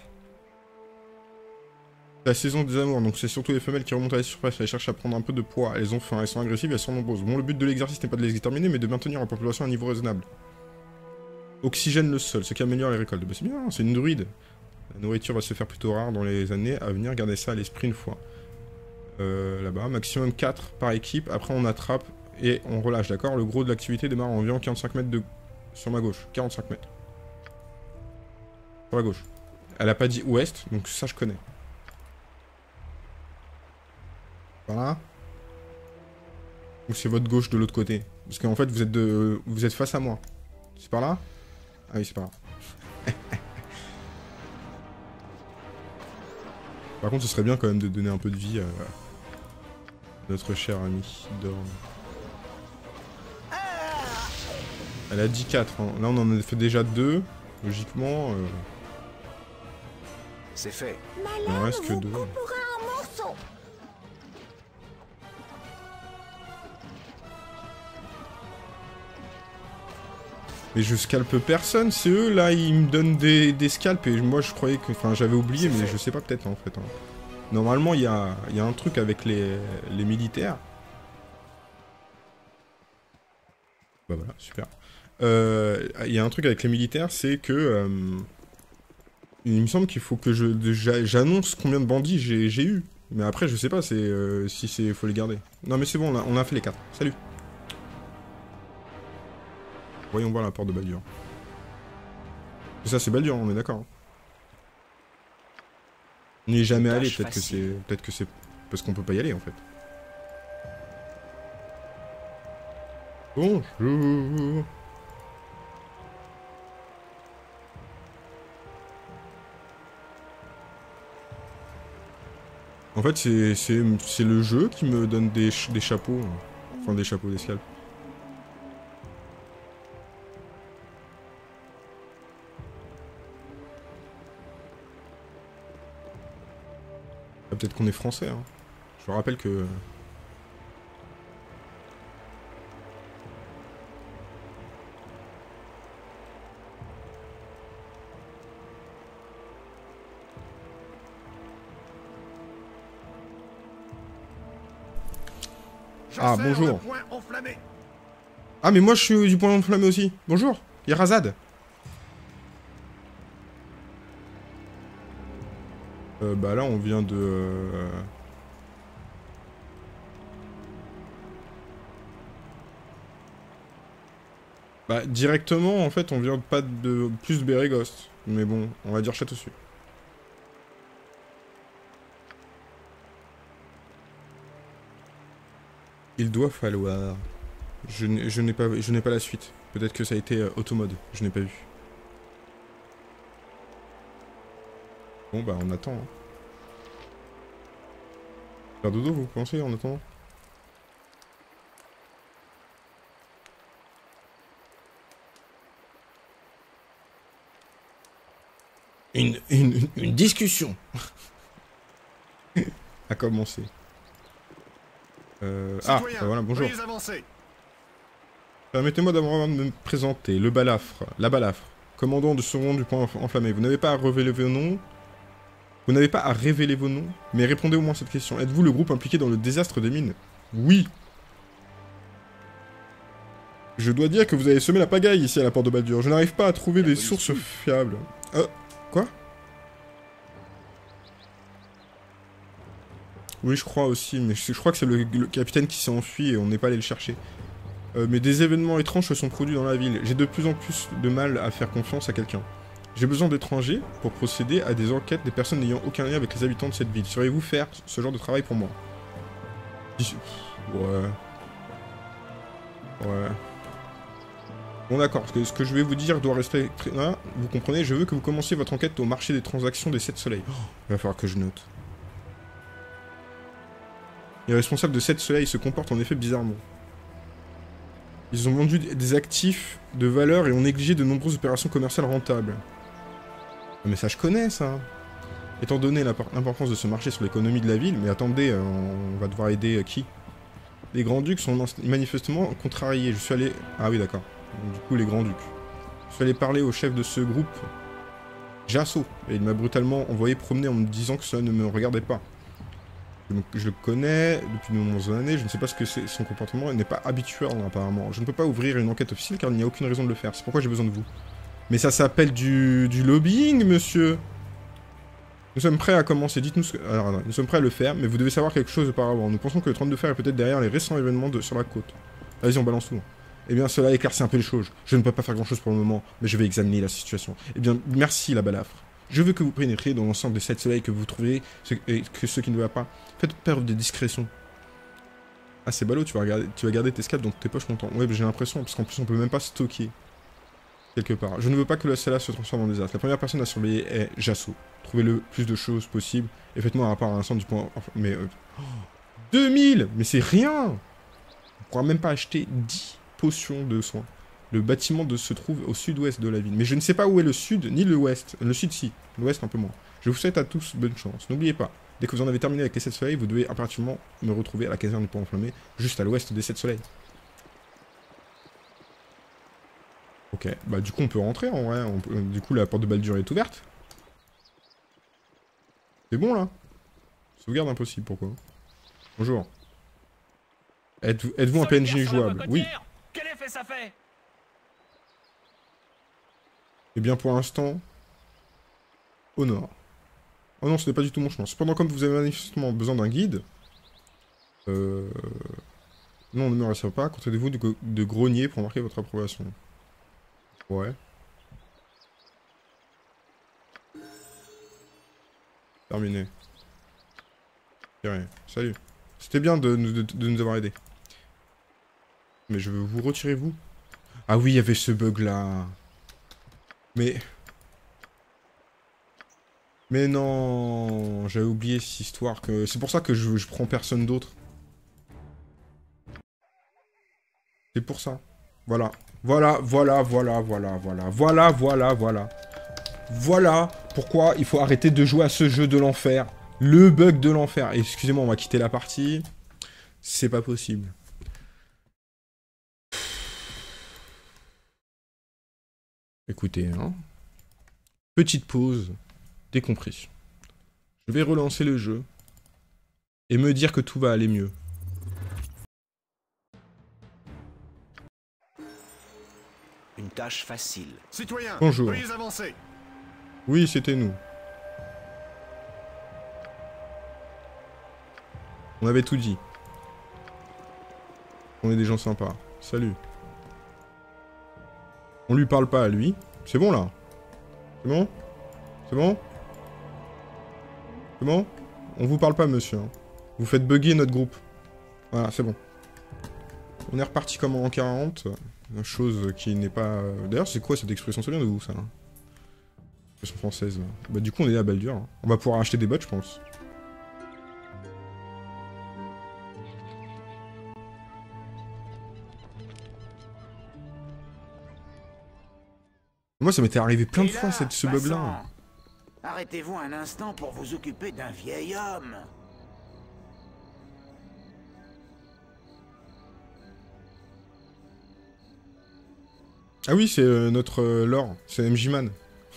La saison des amours, donc c'est surtout les femelles qui remontent à la surface, elles cherchent à prendre un peu de poids, elles ont faim, elles sont agressives, elles sont nombreuses. Bon, le but de l'exercice n'est pas de les exterminer, mais de maintenir la population à un niveau raisonnable. Oxygène le sol, ce qui améliore les récoltes. Bah, c'est bien, c'est une druide. La nourriture va se faire plutôt rare dans les années à venir, gardez ça à l'esprit une fois. Là-bas, maximum 4 par équipe, après on attrape et on relâche, d'accord? Le gros de l'activité démarre à environ 45 mètres sur ma gauche, 45 mètres. Sur la gauche. Elle a pas dit ouest, donc ça je connais. Voilà. Ou c'est votre gauche de l'autre côté? Parce qu'en fait vous êtes face à moi. C'est par là? Ah oui, c'est par là. Par contre, ce serait bien quand même de donner un peu de vie à notre cher ami qui dort. Elle a dit 4. Hein. Là, on en a fait déjà 2. Logiquement. C'est fait. Il en reste que 2. Mais je scalpe personne, c'est eux là, ils me donnent des scalps et moi je croyais que... Enfin j'avais oublié mais je sais pas peut-être en fait. Hein. Normalement il y a un truc avec les militaires. Bah voilà, super. Il y a un truc avec les militaires, c'est que... il me semble qu'il faut que j'annonce combien de bandits j'ai eu. Mais après je sais pas si c'est faut les garder. Non mais c'est bon, on a fait les 4. Salut. Voyons voir la porte de Baldur. Ça c'est Baldur, on est d'accord. On n'y est jamais allé, peut-être que c'est parce qu'on peut pas y aller en fait. Bonjour. En fait c'est le jeu qui me donne des chapeaux. Enfin des chapeaux, des scalps. Peut-être qu'on est français, hein. Je vous rappelle que... Ah, bonjour. Ah, mais moi je suis du point enflammé aussi. Bonjour, Yerazad. Bah là on vient de... Bah directement en fait on vient pas de plus de Bérégost. Mais bon, on va dire château dessus. Il doit falloir... Je n'ai pas la suite. Peut-être que ça a été automode, je n'ai pas vu. Bon bah on attend. Hein. Faire dodo vous pensez en attendant? Une discussion a commencé. Ah, bah voilà, bonjour. Permettez-moi d'abord de me présenter. La balafre, commandant de second du point enflammé. Vous n'avez pas à révéler vos noms. Vous n'avez pas à révéler vos noms, mais répondez au moins à cette question. Êtes-vous le groupe impliqué dans le désastre des mines? Oui. Je dois dire que vous avez semé la pagaille ici à la porte de Baldur. Je n'arrive pas à trouver des sources fiables. Quoi? Oui, je crois aussi, mais je crois que c'est le capitaine qui s'est enfui et on n'est pas allé le chercher. Mais des événements étranges se sont produits dans la ville. J'ai de plus en plus de mal à faire confiance à quelqu'un. J'ai besoin d'étrangers pour procéder à des enquêtes des personnes n'ayant aucun lien avec les habitants de cette ville. Sauriez-vous faire ce genre de travail pour moi? Ouais. Ouais. Bon d'accord, parce que ce que je vais vous dire doit rester... Là, vous comprenez, je veux que vous commenciez votre enquête au marché des transactions des 7 soleils. Oh, il va falloir que je note. Les responsables de 7 soleils se comportent en effet bizarrement. Ils ont vendu des actifs de valeur et ont négligé de nombreuses opérations commerciales rentables. Mais ça je connais ça. Étant donné l'importance de ce marché sur l'économie de la ville, mais attendez, on va devoir aider qui? Les Grands-Ducs sont manifestement contrariés. Je suis allé... Ah oui d'accord. Du coup les Grands-Ducs. Je suis allé parler au chef de ce groupe, Jasso, et il m'a brutalement envoyé promener en me disant que ça ne me regardait pas. Je le connais depuis de nombreuses années, je ne sais pas ce que c'est son comportement, il n'est pas habituel apparemment. Je ne peux pas ouvrir une enquête officielle car il n'y a aucune raison de le faire, c'est pourquoi j'ai besoin de vous. Mais ça s'appelle du lobbying, monsieur. Nous sommes prêts à commencer, dites-nous ce que... Alors, nous sommes prêts à le faire, mais vous devez savoir quelque chose auparavant. Nous pensons que le 32 fer est peut-être derrière les récents événements sur la côte. Vas-y, on balance tout. Eh bien, cela éclaircit un peu les choses. Je ne peux pas faire grand-chose pour le moment, mais je vais examiner la situation. Eh bien, merci la balafre. Je veux que vous pénétriez dans l'ensemble des 7 soleils que vous trouvez, et que ceux qui ne le voient pas. Faites preuve de discrétion. Ah, c'est ballot, tu vas garder tes scalps dans tes poches longtemps. Ouais, j'ai l'impression, parce qu'en plus, on peut même pas stocker. Quelque part. Je ne veux pas que celle-là se transforme en désastre. La première personne à surveiller est Jasso. Trouvez le plus de choses possible, et faites-moi un rapport à l'instant du point... Mais... 2000 Mais c'est rien. On pourra même pas acheter 10 potions de soins. Le bâtiment se trouve au sud-ouest de la ville. Mais je ne sais pas où est le sud, ni l'ouest. Le sud, si. L'ouest, un peu moins. Je vous souhaite à tous bonne chance. N'oubliez pas, dès que vous en avez terminé avec les 7 soleils, vous devez impérativement me retrouver à la caserne du pont enflammé, juste à l'ouest des 7 soleils. Ok, bah du coup on peut rentrer en vrai. Du coup la porte de Baldur est ouverte. C'est bon là. Sauvegarde impossible, pourquoi? Bonjour. Êtes-vous un PNJ jouable? Oui. Quel effet ça fait? Eh bien pour l'instant... Au nord. Oh non, ce n'est pas du tout mon chemin. Cependant, comme vous avez manifestement besoin d'un guide... Non, ne me restez pas. Contentez-vous de grogner pour marquer votre approbation. Ouais. Terminé. Salut. C'était bien de nous avoir aidés. Mais je veux vous retirer, vous. Ah oui, il y avait ce bug-là. Mais non, j'avais oublié cette histoire que... C'est pour ça que je prends personne d'autre. C'est pour ça. Voilà. Voilà pourquoi il faut arrêter de jouer à ce jeu de l'enfer. Le bug de l'enfer. Excusez-moi, on va quitter la partie. C'est pas possible. Écoutez, hein. Petite pause. Décompression. Je vais relancer le jeu. Et me dire que tout va aller mieux. Une tâche facile. Citoyens, Bonjour. veuillez avancer. Oui, c'était nous. On avait tout dit. On est des gens sympas. Salut. On lui parle pas à lui. C'est bon là. C'est bon? C'est bon? C'est bon? On vous parle pas, monsieur. Hein. Vous faites bugger notre groupe. Voilà, c'est bon. On est reparti comme en 40. Chose qui n'est pas... D'ailleurs, c'est quoi cette expression? Ça vient de où, ça? Expression française. Bah, du coup, on est à Baldur. Hein. On va pouvoir acheter des bots, je pense. Moi, ça m'était arrivé plein de fois, ce bug-là. Arrêtez-vous un instant pour vous occuper d'un vieil homme. Ah oui, c'est notre lore. C'est MJ-Man.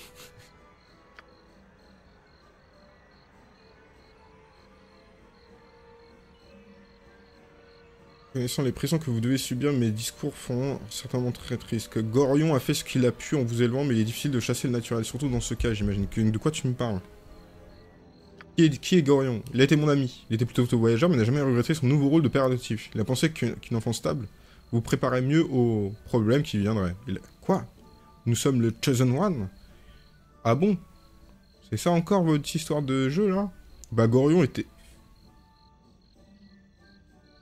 Connaissant les pressions que vous devez subir, mes discours font certainement très tristes. Que Gorion a fait ce qu'il a pu en vous élevant, mais il est difficile de chasser le naturel, surtout dans ce cas, j'imagine. De quoi tu me parles? Qui est Gorion? Il a été mon ami. Il était plutôt voyageur, mais n'a jamais regretté son nouveau rôle de père adoptif. Il a pensé qu'une enfant stable vous préparait mieux aux problèmes qui viendraient. Quoi? Nous sommes le Chosen One? Ah bon? C'est ça encore votre histoire de jeu, là? Bah, Gorion était...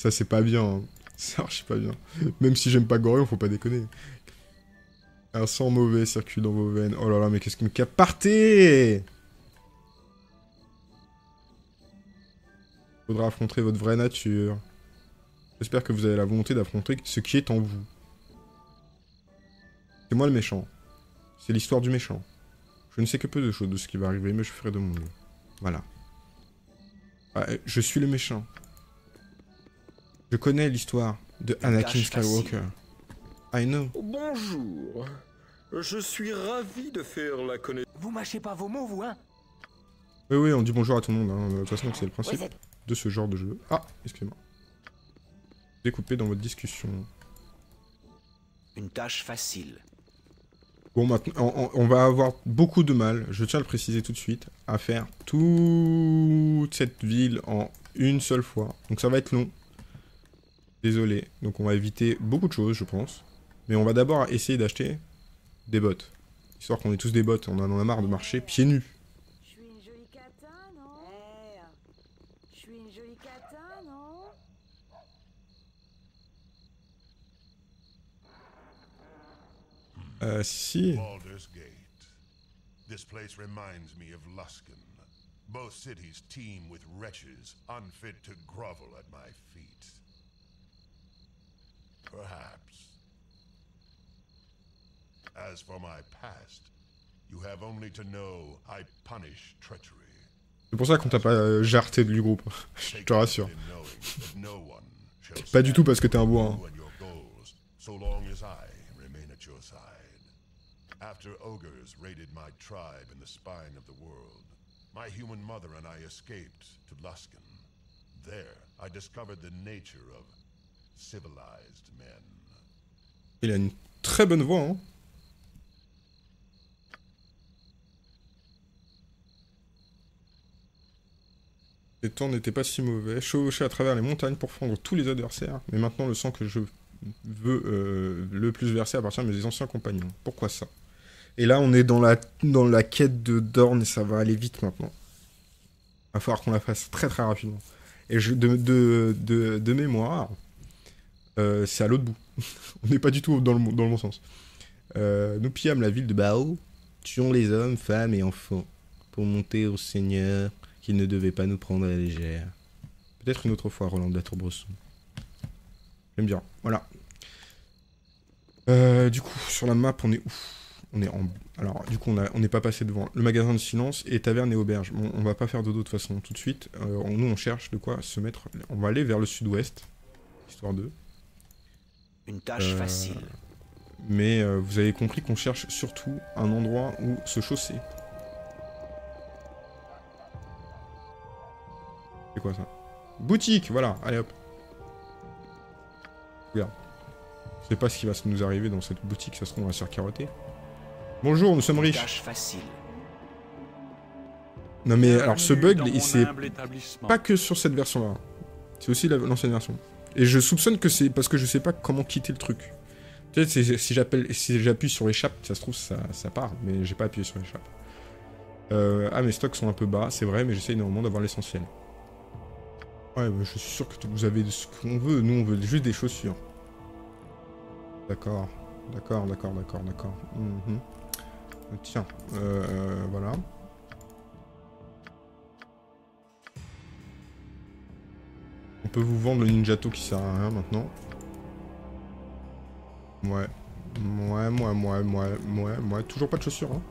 Ça, c'est pas bien. Hein. C'est archi pas bien. Même si j'aime pas Gorion, faut pas déconner. Un sang mauvais circule dans vos veines. Oh là là, mais qu'est-ce qui me capte? Partez! Faudra affronter votre vraie nature. J'espère que vous avez la volonté d'affronter ce qui est en vous. C'est moi le méchant. C'est l'histoire du méchant. Je ne sais que peu de choses de ce qui va arriver, mais je ferai de mon mieux. Voilà. Ah, je suis le méchant. Je connais l'histoire de Anakin Skywalker. I know. Bonjour. Je suis ravi de faire la connaissance. Vous mâchez pas vos mots, vous, hein? Oui, oui, on dit bonjour à tout le monde. Hein. De toute façon, c'est le principe Ouais, de ce genre de jeu. Ah, excusez-moi. Découpé dans votre discussion. Une tâche facile. Bon, maintenant, on va avoir beaucoup de mal, je tiens à le préciser tout de suite, à faire toute cette ville en une seule fois. Donc ça va être long. Désolé. Donc on va éviter beaucoup de choses, je pense. Mais on va d'abord essayer d'acheter des bottes. Histoire qu'on ait tous des bottes, on en a marre de marcher pieds nus. Je suis une jolie cata, non? Je suis une jolie cata, non? Si. Baldur's Gate. This place reminds me of Luskan. Both cities teem with wretches unfit to grovel at my feet. Perhaps. As for my past, you have only to know I punish treachery. C'est pour ça qu'on t'a pas jarté du groupe, je te rassure. Pas du tout parce que t'es un bois. Hein. After ogres raided my tribe in the spine of the world, my human mother and I escaped to Luskan. There, I discovered the nature of civilized men. Il a une très bonne voix, hein. Les temps n'étaient pas si mauvais. Chevaucher à travers les montagnes pour fendre tous les adversaires. Mais maintenant, le sang que je veux le plus verser appartient à mes anciens compagnons. Pourquoi ça? Et là, on est dans la quête de Dorn et ça va aller vite maintenant. Va falloir qu'on la fasse très très rapidement. Et de mémoire, c'est à l'autre bout. On n'est pas du tout dans le bon sens. Nous pillâmes la ville de Bao, tuons les hommes, femmes et enfants, pour monter au Seigneur, qu'il ne devait pas nous prendre à la légère. Peut-être une autre fois, Roland de la Tour-Bresson. J'aime bien, voilà. Du coup, sur la map, on est où? On est en... Alors, du coup, on n'est pas passé devant le magasin de silence et taverne et auberge. Bon, on va pas faire dodo de toute façon tout de suite. Nous, on cherche de quoi se mettre... On va aller vers le sud-ouest, histoire de... Une tâche facile. Mais vous avez compris qu'on cherche surtout un endroit où se chausser. C'est quoi ça? Boutique, voilà, allez hop. Regarde. Je sais pas ce qui va nous arriver dans cette boutique, ça se trouve on va se faire carotter. Bonjour, nous sommes riches. Tâche facile. Non mais alors ce bug, c'est pas que sur cette version-là. C'est aussi l'ancienne version. Et je soupçonne que c'est parce que je sais pas comment quitter le truc. Peut-être si j'appuie sur l'échappe, ça se trouve ça part, mais j'ai pas appuyé sur l'échappe. Ah mes stocks sont un peu bas, c'est vrai, mais j'essaye normalement d'avoir l'essentiel. Ouais, mais je suis sûr que vous avez ce qu'on veut, nous on veut juste des chaussures. D'accord, d'accord. Tiens, voilà. On peut vous vendre le Ninjato qui sert à rien maintenant. Ouais. Toujours pas de chaussures, hein.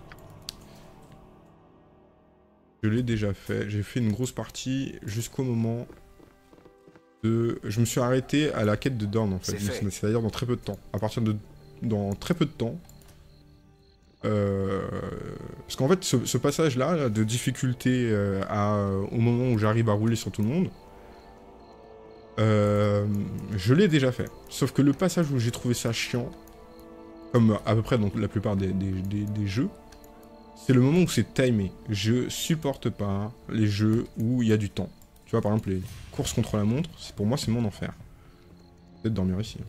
Je l'ai déjà fait. J'ai fait une grosse partie jusqu'au moment de... Je me suis arrêté à la quête de Dorn, en fait. C'est-à-dire dans très peu de temps. À partir de... Dans très peu de temps. Parce qu'en fait, ce passage-là, là, de difficulté au moment où j'arrive à rouler sur tout le monde, je l'ai déjà fait. Sauf que le passage où j'ai trouvé ça chiant, comme à peu près dans la plupart des jeux, c'est le moment où c'est timé. Je supporte pas les jeux où il y a du temps. Tu vois, par exemple, les courses contre la montre, pour moi, c'est mon enfer. Peut-être dormir ici.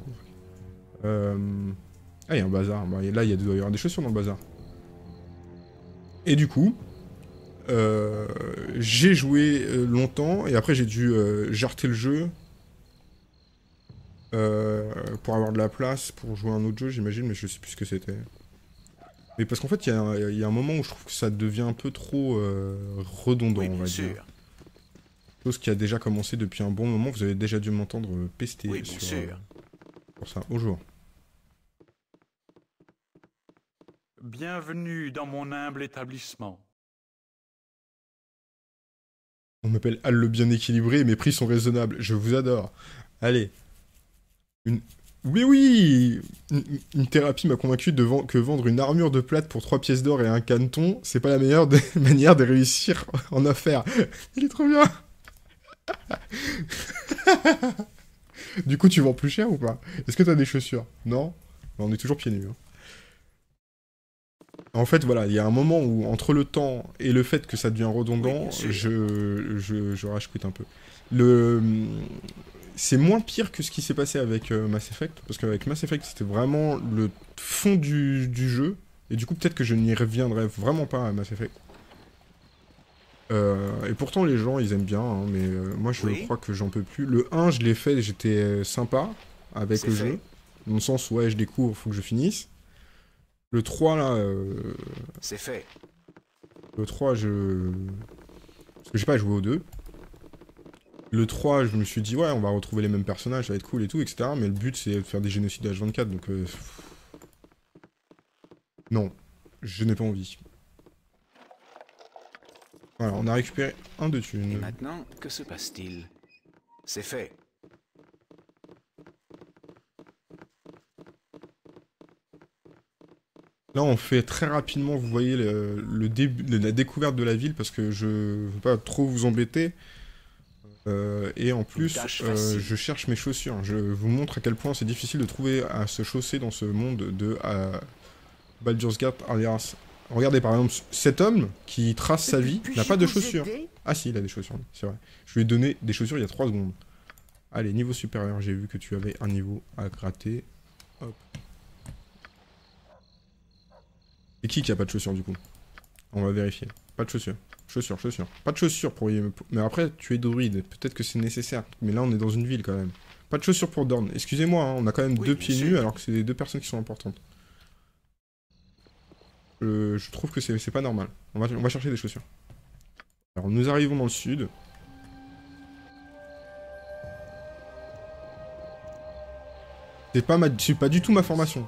Ah, il y a un bazar. Bah, là, il doit y avoir des chaussures dans le bazar. Et du coup, j'ai joué longtemps, et après, j'ai dû jarter le jeu Pour avoir de la place, pour jouer à un autre jeu, j'imagine, mais je sais plus ce que c'était. Mais parce qu'en fait, il y a un moment où je trouve que ça devient un peu trop redondant, Oui, on bien va sûr. dire. Chose qui a déjà commencé depuis un bon moment, vous avez déjà dû m'entendre pester Oui, bien sûr. sur ça. Bonjour. Bienvenue dans mon humble établissement. On m'appelle Al le bien équilibré et mes prix sont raisonnables. Je vous adore. Allez. Oui, oui. Une thérapie m'a convaincu que vendre une armure de plate pour 3 pièces d'or et un caneton, c'est pas la meilleure manière de réussir en affaires. Il est trop bien. Du coup, tu vends plus cher ou pas? Est-ce que t'as des chaussures? Non? On est toujours pieds nus. Hein. En fait, voilà, il y a un moment où, entre le temps et le fait que ça devient redondant, Oui, je rage-quit un peu. C'est moins pire que ce qui s'est passé avec Mass Effect, parce qu'avec Mass Effect, c'était vraiment le fond du jeu, et du coup, peut-être que je n'y reviendrai vraiment pas à Mass Effect. Et pourtant, les gens, ils aiment bien, hein, mais moi, je crois que j'en peux plus. Le 1, je l'ai fait, j'étais sympa avec le jeu, dans le sens où, ouais, je découvre, faut que je finisse. Le 3, là... C'est fait. Le 3, parce que j'ai pas joué au 2. Le 3, je me suis dit, ouais, on va retrouver les mêmes personnages, ça va être cool et tout, etc. Mais le but, c'est de faire des génocides à H24, donc... Non, je n'ai pas envie. Voilà, on a récupéré un de Et thunes. maintenant, que se passe-t-il? C'est fait. Là, on fait très rapidement, vous voyez, le début, la découverte de la ville, parce que je veux pas trop vous embêter. Et en plus, je cherche mes chaussures. Je vous montre à quel point c'est difficile de trouver à se chausser dans ce monde de Baldur's Gate Alias. Regardez par exemple, cet homme qui trace sa vie n'a pas de chaussures. Ah si, il a des chaussures, c'est vrai. Je lui ai donné des chaussures il y a 3 secondes. Allez, niveau supérieur, j'ai vu que tu avais un niveau à gratter. Hop. Et qui a pas de chaussures du coup? On va vérifier. Pas de chaussures. Chaussures. Pas de chaussures pour... Mais après, tu es druide. Peut-être que c'est nécessaire. Mais là, on est dans une ville quand même. Pas de chaussures pour Dorn. Excusez-moi, hein, on a quand même 2 pieds nus alors que c'est les 2 personnes qui sont importantes. Je trouve que c'est pas normal. On va chercher des chaussures. Alors, nous arrivons dans le sud. C'est pas du tout ma formation.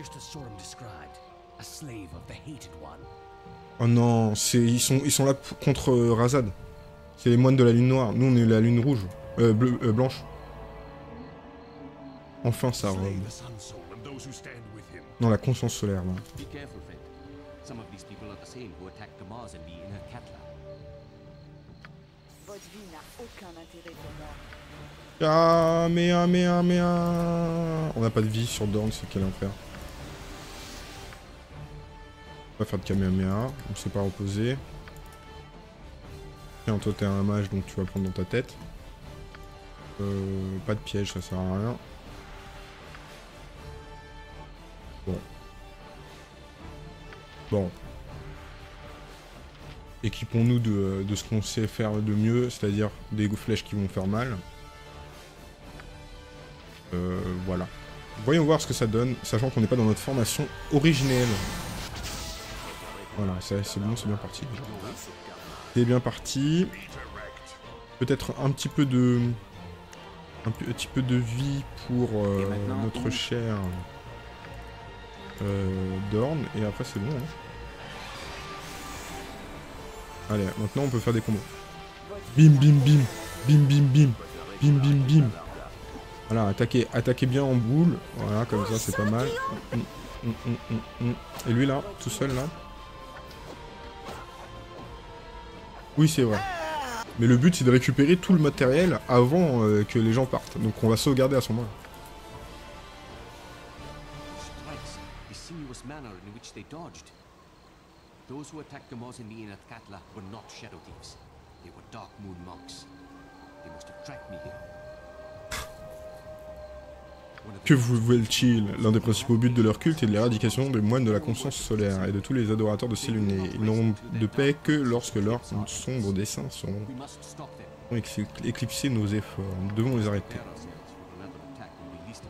Oh non, ils sont là contre Razad. C'est les moines de la lune noire. Nous, on est la lune rouge. Blanche. Enfin, ça robe. Non, la conscience solaire, là. Votre vie n'a aucun intérêt pour moi. On n'a pas de vie sur Dorn, c'est quel enfer. On va faire de Kamehameha, on ne s'est pas reposé. Tiens, toi t'es un mage donc tu vas prendre dans ta tête. Pas de piège, ça sert à rien. Bon. Équipons-nous de ce qu'on sait faire de mieux, c'est-à-dire des flèches qui vont faire mal. Voilà. Voyons voir ce que ça donne, sachant qu'on n'est pas dans notre formation originelle. Voilà, c'est bon, c'est bien parti. C'est bien parti. Peut-être un petit peu de... Un petit peu de vie pour notre cher Dorn, et après c'est bon. Hein. Allez, maintenant on peut faire des combos. Bim bim bim, bim bim bim, bim bim bim. Voilà, attaquez bien en boule, voilà, comme ça c'est pas mal. Et lui là, tout seul là. Oui, c'est vrai. Mais le but c'est de récupérer tout le matériel avant que les gens partent. Donc on va sauvegarder à ce moment-là. Que veulent-ils? L'un des principaux buts de leur culte est de l'éradication des moines de la conscience solaire et de tous les adorateurs de Séluné. Ils n'auront de paix que lorsque leurs sombres desseins seront éclipser nos efforts. Nous devons les arrêter.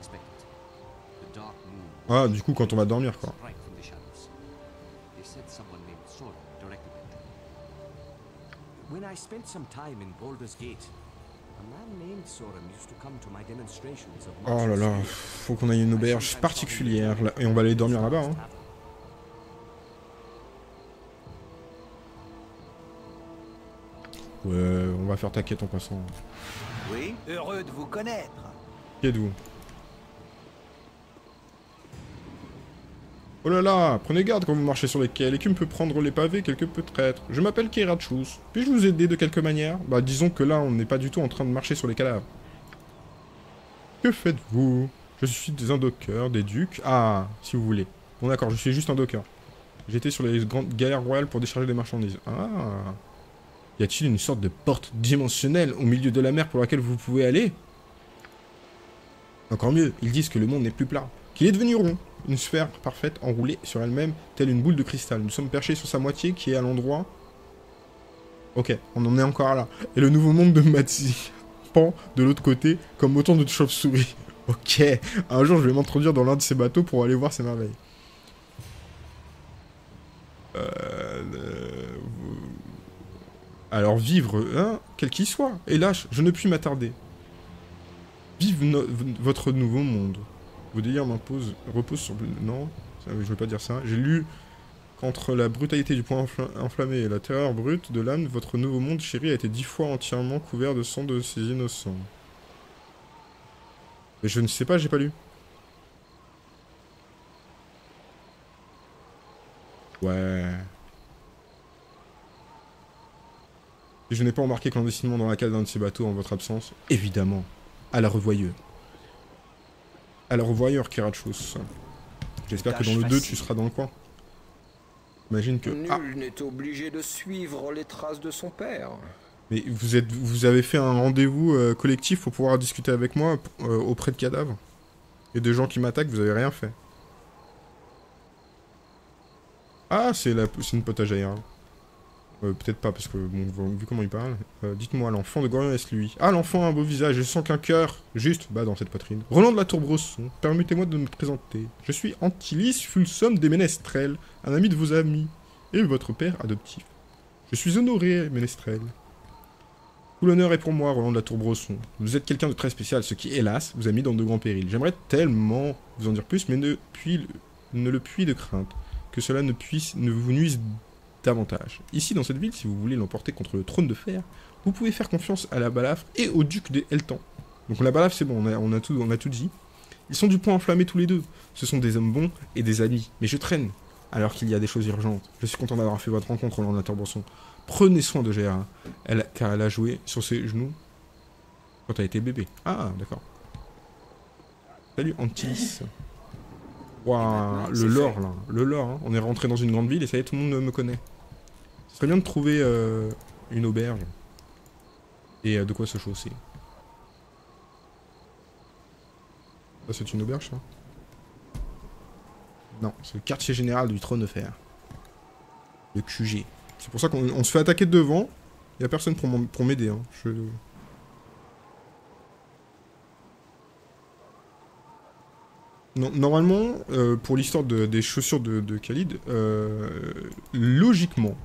Ah, du coup, quand on va dormir, quoi. Right from the shadows. They said someone named Sora directed it. When I spent some time in Baldur's Gate, a man named Sora used to come to my demonstrations of Oh là là, faut qu'on aille à une auberge particulière, là, et on va aller dormir là-bas, hein. Ouais, on va faire ta quête en passant. Oui, heureux de vous connaître. Qui êtes-vous? Oh là là, prenez garde quand vous marchez sur les quais, l'écume peut prendre les pavés quelque peu traîtres. Je m'appelle Keirachus. Puis-je vous aider de quelque manière? Bah disons que là, on n'est pas du tout en train de marcher sur les cadavres. Que faites-vous? Je suis un docker, des ducs. Ah, si vous voulez. Bon d'accord, je suis juste un docker. J'étais sur les grandes galères royales pour décharger des marchandises. Ah. Y a-t-il une sorte de porte dimensionnelle au milieu de la mer pour laquelle vous pouvez aller? Encore mieux, ils disent que le monde n'est plus plat, qu'il est devenu rond. Une sphère parfaite enroulée sur elle-même, telle une boule de cristal. Nous sommes perchés sur sa moitié qui est à l'endroit... Ok, on en est encore là. Et le nouveau monde de Matsi pend de l'autre côté comme autant de chauves-souris. Ok, un jour je vais m'introduire dans l'un de ces bateaux pour aller voir ces merveilles. Alors vivre, hein, quel qu'il soit. Hélas, je ne puis m'attarder. Vive votre nouveau monde. Vos délires m'imposent, reposent sur... Non, je ne veux pas dire ça. J'ai lu qu'entre la brutalité du poing enflammé et la terreur brute de l'âme, votre nouveau monde chéri a été 10 fois entièrement couvert de sang de ces innocents. Mais je ne sais pas, j'ai pas lu. Ouais... Et je n'ai pas embarqué clandestinement dans la cale d'un de ces bateaux en votre absence. Évidemment. À la revoyeuse. À la revoyeur, Keirachus. J'espère que dans le 2, tu seras dans le coin. Imagine que... Nul Ah, n'est obligé de suivre les traces de son père. mais vous avez fait un rendez-vous collectif pour pouvoir discuter avec moi auprès de cadavres. Et de gens qui m'attaquent, vous avez rien fait. Ah, c'est une potagère. Peut-être pas, parce que, bon, vu comment il parle. Dites-moi, l'enfant de Gorion, est-ce lui? Ah, l'enfant a un beau visage, je sens qu'un cœur, juste, bah, dans cette poitrine. Roland de la Tour-Brosson, permettez-moi de me présenter. Je suis Antilis Fulsum des Ménestrels, un ami de vos amis, et votre père adoptif. Je suis honoré, Ménestrel. Tout l'honneur est pour moi, Roland de la Tour-Brosson. Vous êtes quelqu'un de très spécial, ce qui, hélas, vous a mis dans de grands périls. J'aimerais tellement vous en dire plus, mais ne le puis de crainte, que cela ne vous nuise davantage. Ici, dans cette ville, si vous voulez l'emporter contre le trône de fer, vous pouvez faire confiance à la balafre et au duc des Heltan. Donc la balafre, c'est bon, on a tout dit. Ils sont du poing enflammé tous les deux. Ce sont des hommes bons et des amis. Mais je traîne, alors qu'il y a des choses urgentes. Je suis content d'avoir fait votre rencontre, Roland de la Tour-Brosson. Prenez soin de Gérard, car elle a joué sur ses genoux quand elle était bébé. Ah, d'accord. Salut, Antilis. Waouh, le lore, là. Le lore, hein. On est rentré dans une grande ville et ça y est, tout le monde me connaît. Ce serait bien de trouver une auberge. Et de quoi se chausser. Ça, c'est une auberge, ça? Non, c'est le quartier général du trône de fer. Le QG. C'est pour ça qu'on se fait attaquer de devant. Il n'y a personne pour m'aider. Hein. Non, normalement, pour l'histoire des chaussures de Khalid, logiquement,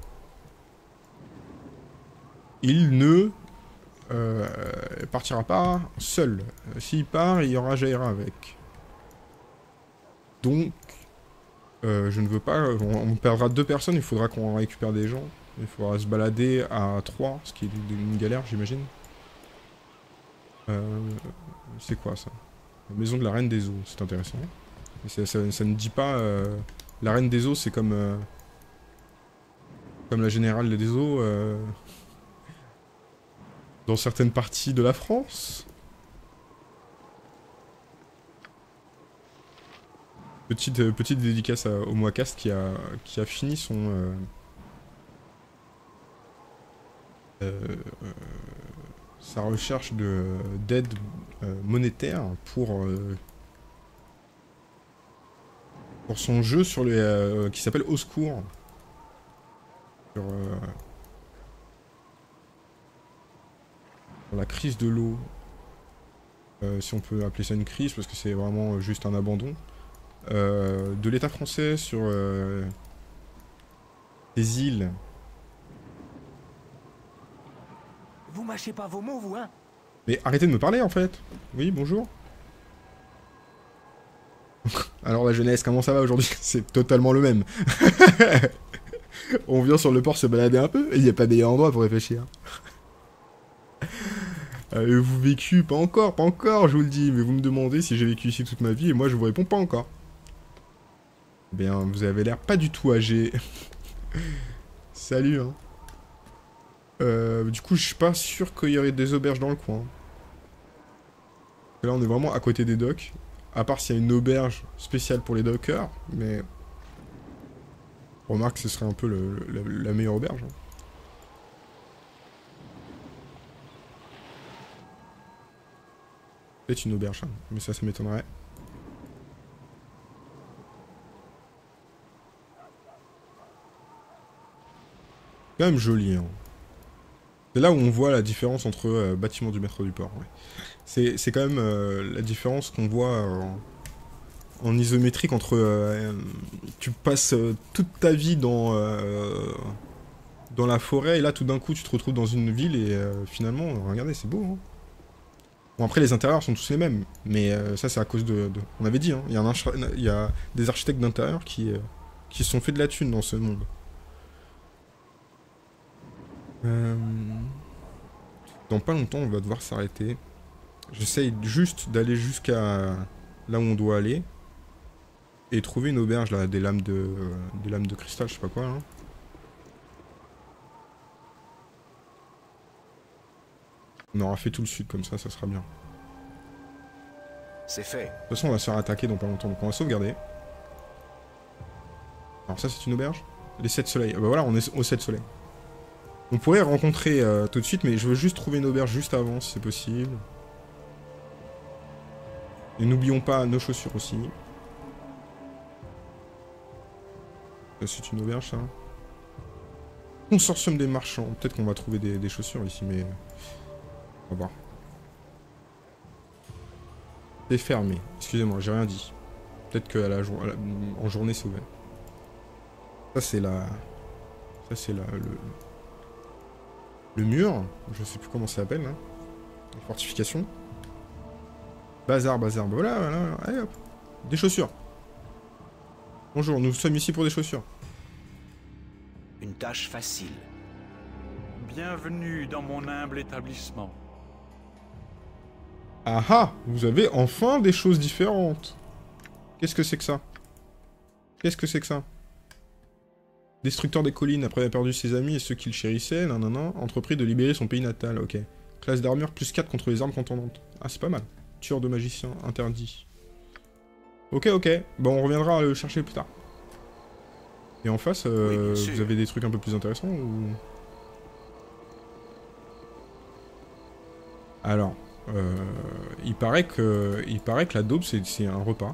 il ne partira pas seul. S'il part, il y aura Jaira avec. Donc, je ne veux pas... On perdra 2 personnes, il faudra qu'on récupère des gens. Il faudra se balader à 3, ce qui est une galère, j'imagine. C'est quoi, ça? La maison de la Reine des Eaux, c'est intéressant. Mais ça ne dit pas... la Reine des Eaux, c'est comme la Générale des Eaux... dans certaines parties de la France. Petite dédicace au Moacast qui a fini son... sa recherche d'aide monétaire pour son jeu sur les qui s'appelle Au secours. Sur la crise de l'eau. Si on peut appeler ça une crise, parce que c'est vraiment juste un abandon. de l'État français sur les îles. Vous mâchez pas vos mots, vous, hein? Mais arrêtez de me parler en fait. Oui, bonjour. Alors la jeunesse, comment ça va aujourd'hui? C'est totalement le même. On vient sur le port se balader un peu, il n'y a pas meilleur endroit pour réfléchir. Avez-vous vécu? Pas encore, je vous le dis. Mais vous me demandez si j'ai vécu ici toute ma vie et moi je vous réponds pas encore. Eh bien, vous avez l'air pas du tout âgé. Salut, hein. Du coup, je suis pas sûr qu'il y aurait des auberges dans le coin. Là, on est vraiment à côté des docks. À part s'il y a une auberge spéciale pour les dockers, mais... Remarque, ce serait un peu la meilleure auberge. Hein. Peut-être une auberge, hein, mais ça m'étonnerait. Quand même joli, hein. C'est là où on voit la différence entre bâtiment du métro du port. Ouais. C'est quand même la différence qu'on voit en isométrique entre... tu passes toute ta vie dans la forêt et là tout d'un coup tu te retrouves dans une ville et finalement, regardez, c'est beau. Hein. Bon après les intérieurs sont tous les mêmes, mais ça c'est à cause de... On avait dit, hein, il y a des architectes d'intérieur qui se sont fait de la thune dans ce monde. Dans pas longtemps, on va devoir s'arrêter. J'essaye juste d'aller jusqu'à là où on doit aller. Et trouver une auberge, là, des lames de cristal, je sais pas quoi, là. On aura fait tout le sud, comme ça sera bien. C'est fait. De toute façon, on va se faire attaquer dans pas longtemps, donc on va sauvegarder. Alors ça, c'est une auberge? Les 7 soleils. Ah bah voilà, on est aux 7 soleils. On pourrait rencontrer tout de suite, mais je veux juste trouver une auberge juste avant, si c'est possible. Et n'oublions pas nos chaussures aussi. C'est une auberge, ça. Consortium des marchands. Peut-être qu'on va trouver des chaussures ici, mais... On va voir. C'est fermé. Excusez-moi, j'ai rien dit. Peut-être qu'en journée, c'est ouvert. Ça, c'est la... Ça, c'est le mur, je sais plus comment ça s'appelle, hein. Fortification. Bazar, voilà, allez hop. Des chaussures. Bonjour, nous sommes ici pour des chaussures. Une tâche facile. Bienvenue dans mon humble établissement. Ah ah, vous avez enfin des choses différentes. Qu'est-ce que c'est que ça? Qu'est-ce que c'est que ça? Destructeur des collines, après avoir perdu ses amis et ceux qu'il chérissait, nanana, entrepris de libérer son pays natal, ok. Classe d'armure plus 4 contre les armes contendantes. Ah, c'est pas mal. Tueur de magicien, interdit. Ok, bon, on reviendra le chercher plus tard. Et en face, oui, vous avez des trucs un peu plus intéressants ou... Alors, il paraît que la daube, c'est un repas.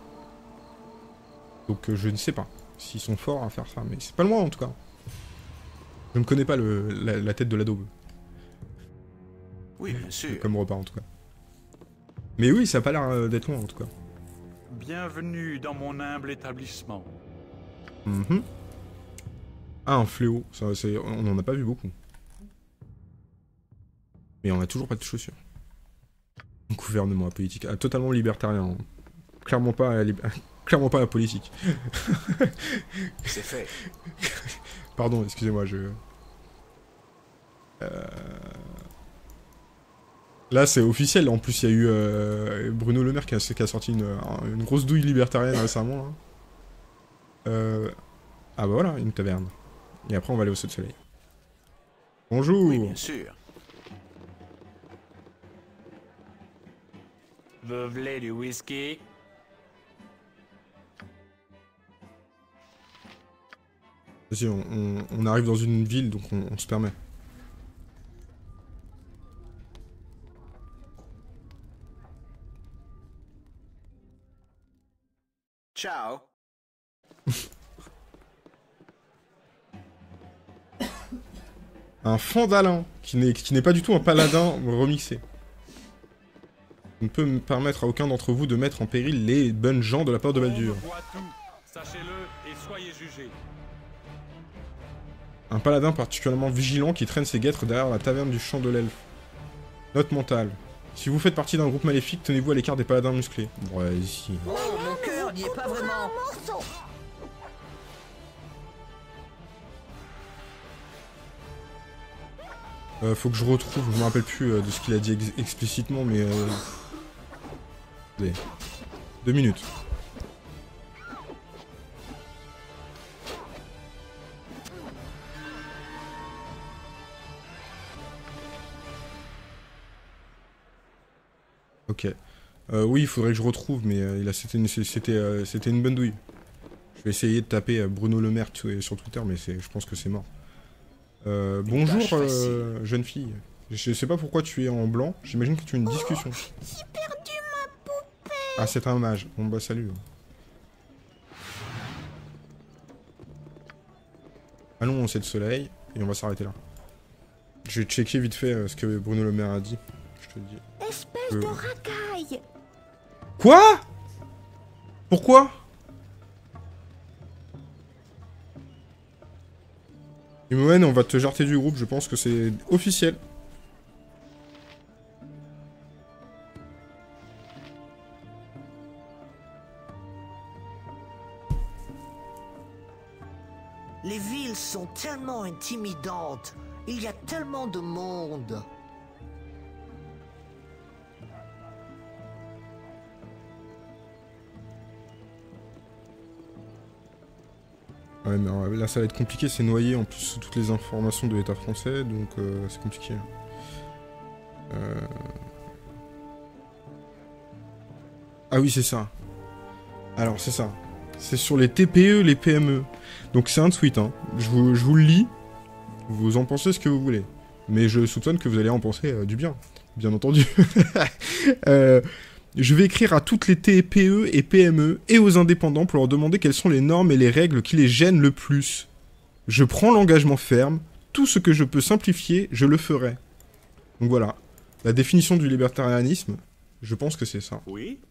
Donc je ne sais pas s'ils sont forts à faire ça, mais c'est pas loin en tout cas. Je ne connais pas la tête de la daube. Oui, bien sûr. Comme repas en tout cas. Mais oui, ça a pas l'air d'être loin en tout cas. Bienvenue dans mon humble établissement. Ah, un fléau, ça, on en a pas vu beaucoup. Mais on a toujours pas de chaussures. Gouvernement politique, totalement libertarien. Clairement pas la politique. C'est fait. Pardon, excusez-moi, Là, c'est officiel. En plus, il y a eu Bruno Le Maire qui a sorti une grosse douille libertarienne récemment. Hein. Ah bah voilà, une taverne. Et après, on va aller au Saut de Soleil. Bonjour. Oui, bien sûr. Vous voulez du whisky? Vas-y, on arrive dans une ville, donc on se permet. Ciao. Un fandalin, qui n'est pas du tout un paladin remixé. Je ne peux me permettre à aucun d'entre vous de mettre en péril les bonnes gens de la porte de Baldur. On voit tout. Sachez-le et soyez jugés. Un paladin particulièrement vigilant qui traîne ses guêtres derrière la taverne du champ de l'elfe. Note mentale. Si vous faites partie d'un groupe maléfique, tenez-vous à l'écart des paladins musclés. Ouais, ici. Oh, mon cœur n'y est pas vraiment. Faut que je retrouve, je me rappelle plus de ce qu'il a dit explicitement, mais... Attendez. 2 minutes. Ok. Oui, il faudrait que je retrouve, mais c'était une bonne douille. Je vais essayer de taper Bruno Le Maire sur Twitter, mais je pense que c'est mort. Bonjour, jeune fille. Je sais pas pourquoi tu es en blanc, j'imagine que tu as une discussion. J'ai perdu ma poupée. Ah, c'est un mage. Bon bah salut. Allons au 7 soleil, et on va s'arrêter là. Je vais checker vite fait ce que Bruno Le Maire a dit. Je te le dis. Espèce de racaille. Quoi? Pourquoi? Imoen, on va te jarter du groupe, je pense que c'est officiel. Les villes sont tellement intimidantes. Il y a tellement de monde. Ouais, mais là ça va être compliqué, c'est noyé en plus sous toutes les informations de l'État français, donc c'est compliqué. Ah oui, c'est ça. Alors, c'est ça. C'est sur les TPE, les PME. Donc c'est un tweet, hein. Je vous le lis. Vous en pensez ce que vous voulez. Mais je soupçonne que vous allez en penser du bien. Bien entendu. Je vais écrire à toutes les TPE et PME et aux indépendants pour leur demander quelles sont les normes et les règles qui les gênent le plus. Je prends l'engagement ferme. Tout ce que je peux simplifier, je le ferai. Donc voilà. La définition du libertarianisme, je pense que c'est ça. Oui.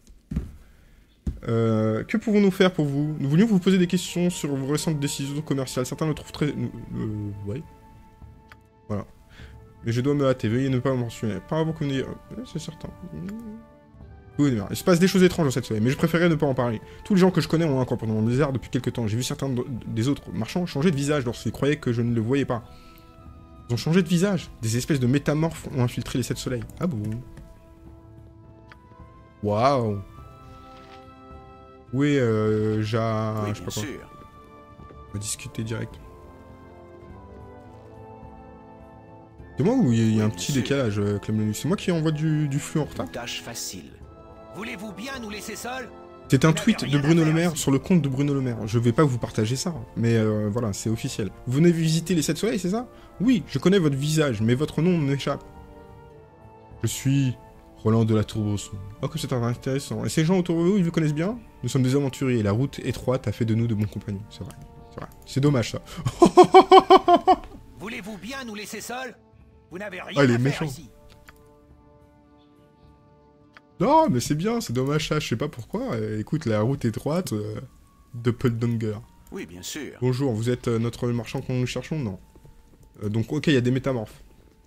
Que pouvons-nous faire pour vous? Nous voulions vous poser des questions sur vos récentes décisions commerciales. Certains le trouvent très... ouais. Voilà. Mais je dois me hâter. Veuillez ne pas me mentionner. Pas avant que vous me disiez... c'est certain. Oui, il se passe des choses étranges dans cette soirée, mais je préférais ne pas en parler. Tous les gens que je connais ont un corps pendant le désert depuis quelques temps. J'ai vu certains des autres marchands changer de visage lorsqu'ils croyaient que je ne le voyais pas. Ils ont changé de visage. Des espèces de métamorphes ont infiltré les 7 soleils. Ah bon? Waouh. Oui, Oui, je sais pas bien quoi. sûr. On va discuter direct. C'est moi ou il y a un petit décalage, Clem? C'est moi qui envoie du flux en retard? Une tâche facile. Voulez-vous bien nous laisser seuls? C'est un tweet de Bruno Le Maire sur le compte de Bruno Le Maire. Je vais pas vous partager ça, mais voilà, c'est officiel. Vous venez visiter les 7 soleils, c'est ça? Oui, je connais votre visage, mais votre nom m'échappe. Je suis Roland de la Tour-Brosson. Oh, que c'est intéressant. Et ces gens autour de vous, ils vous connaissent bien? Nous sommes des aventuriers, la route étroite a fait de nous de bons compagnons. C'est vrai, c'est vrai. C'est dommage, ça. Voulez-vous bien nous laisser seuls? Vous n'avez rien Ah, il est à faire méchant. ici. Non, mais c'est bien, c'est dommage, ça, je sais pas pourquoi. Écoute, la route étroite, Doppelganger. Oui, bien sûr. Bonjour, vous êtes notre marchand qu'on nous cherchons? Non. Donc, ok, il y a des métamorphes.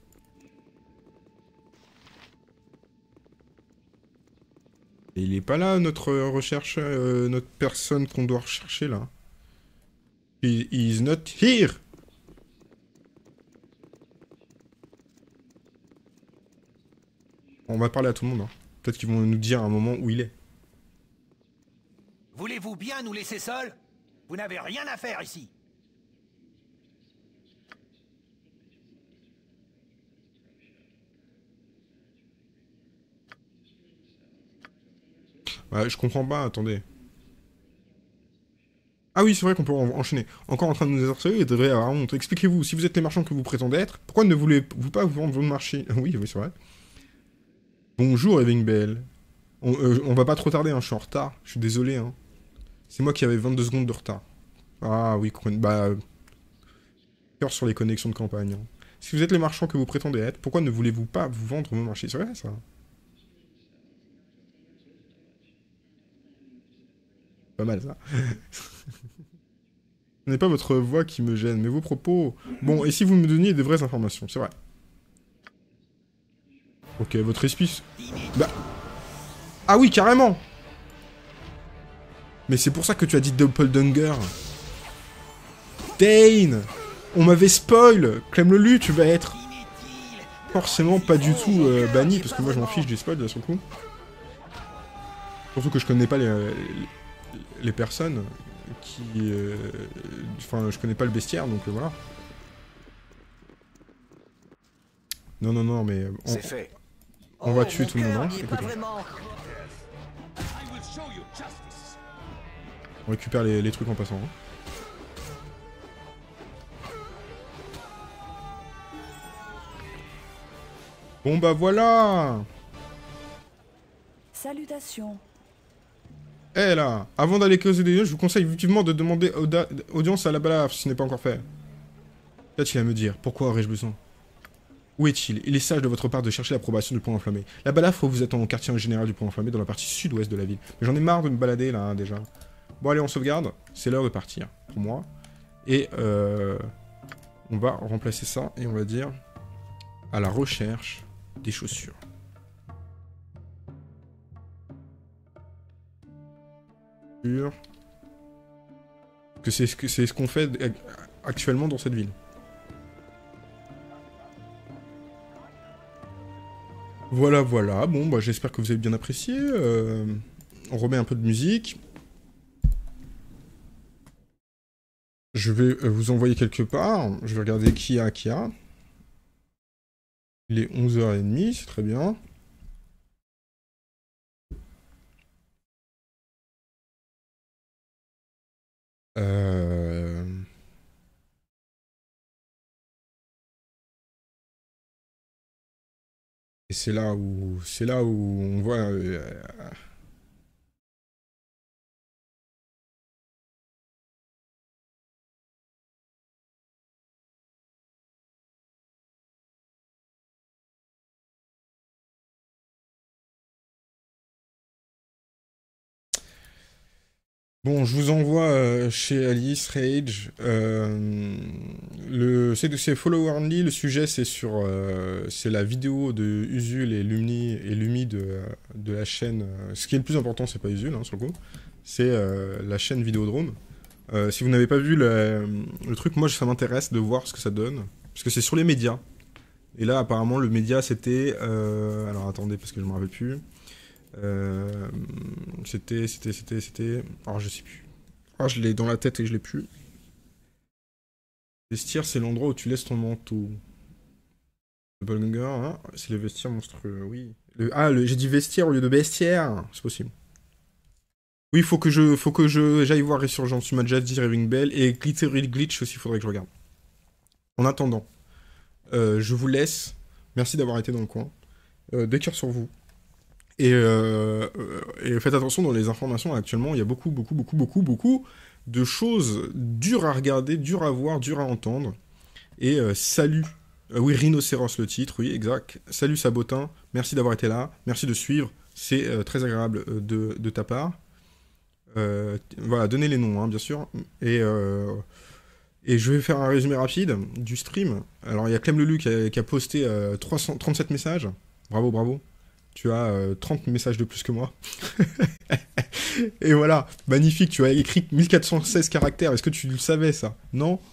Et il est pas là, notre recherche, notre personne qu'on doit rechercher, là. He is not here! On va parler à tout le monde, hein. Peut-être qu'ils vont nous dire à un moment où il est. Voulez-vous bien nous laisser seuls? Vous n'avez rien à faire ici. Ouais, je comprends pas, attendez. Ah oui, c'est vrai qu'on peut enchaîner. Encore en train de nous harceler, il devrait avoir honte. Expliquez-vous, si vous êtes les marchands que vous prétendez être, pourquoi ne voulez-vous pas vous vendre vos marchés? Oui, c'est vrai. Bonjour, Eving Bell. On va pas trop tarder, hein, je suis en retard. Je suis désolé, hein. C'est moi qui avais 22 secondes de retard. Ah oui, bah... cœur sur les connexions de campagne. Hein. Si vous êtes les marchands que vous prétendez être, pourquoi ne voulez-vous pas vous vendre vos marchés? C'est vrai, ça. Pas mal, ça. Ce n'est pas votre voix qui me gêne, mais vos propos... Bon, et si vous me donniez des vraies informations, c'est vrai. Ok, votre esprit... Bah... Ah oui, carrément. Mais c'est pour ça que tu as dit Doppelganger. Dane. On m'avait spoil. Clem-le-lu, tu vas être... Forcément pas du tout banni, parce que moi je m'en fiche des spoils, là, sur le coup. Surtout que je connais pas les personnes qui... Enfin, je connais pas le bestiaire, donc voilà. Non, non, non, mais... C'est fait. On va tuer tout le monde, hein. Écoutez. On récupère les trucs en passant. Hein. Bon bah voilà. Salutations. Eh là, avant d'aller causer des lieux, je vous conseille vivement de demander audience à la balafre si ce n'est pas encore fait. Qu'a-t-il à me dire? Pourquoi aurais-je besoin? Où est-il? Il est sage de votre part de chercher l'approbation du Pont Enflammé. La balafre vous attend au quartier général du Pont Enflammé dans la partie sud-ouest de la ville. Mais j'en ai marre de me balader là hein, déjà. Bon allez, on sauvegarde. C'est l'heure de partir pour moi. Et on va remplacer ça et on va dire à la recherche des chaussures. Que c'est ce qu'on fait actuellement dans cette ville. Voilà, voilà. Bon, bah j'espère que vous avez bien apprécié. On remet un peu de musique. Je vais vous envoyer quelque part. Je vais regarder qui a. Il est 11h30, c'est très bien. Et c'est là où on voit... Bon, je vous envoie chez Alice Rage. C'est Follow Only. Le sujet, c'est sur c'est la vidéo de Usul et Lumi de la chaîne. Ce qui est le plus important, c'est pas Usul, hein, sur le coup. C'est la chaîne Vidéodrome. Si vous n'avez pas vu le truc, moi, ça m'intéresse de voir ce que ça donne. Parce que c'est sur les médias. Et là, apparemment, le média, c'était... alors, attendez, parce que je me rappelle plus. C'était... Alors, je sais plus. Ah, je l'ai dans la tête et je l'ai plus. Vestiaire, c'est l'endroit où tu laisses ton manteau. Doppelganger, hein, c'est les vestiaires monstrueux, oui. J'ai dit vestiaire au lieu de bestiaire. C'est possible. Oui, faut que j'aille voir Résurgence. Tu m'as déjà dit Raving Bell. Et Glittery Glitch aussi, faudrait que je regarde. En attendant, je vous laisse. Merci d'avoir été dans le coin. Des cœurs sur vous. Et faites attention dans les informations. Actuellement, il y a beaucoup de choses dures à regarder, dures à voir, dures à entendre. Et salut. Oui, Rhinocéros le titre, oui, exact. Salut Sabotin, merci d'avoir été là. Merci de suivre. C'est très agréable de ta part. Voilà, donnez les noms, hein, bien sûr. Et je vais faire un résumé rapide du stream. Alors, il y a Clem-le-lu qui a posté 37 messages. Bravo, bravo. Tu as 30 messages de plus que moi. Et voilà, magnifique, tu as écrit 1416 caractères. Est-ce que tu le savais, ça? Non?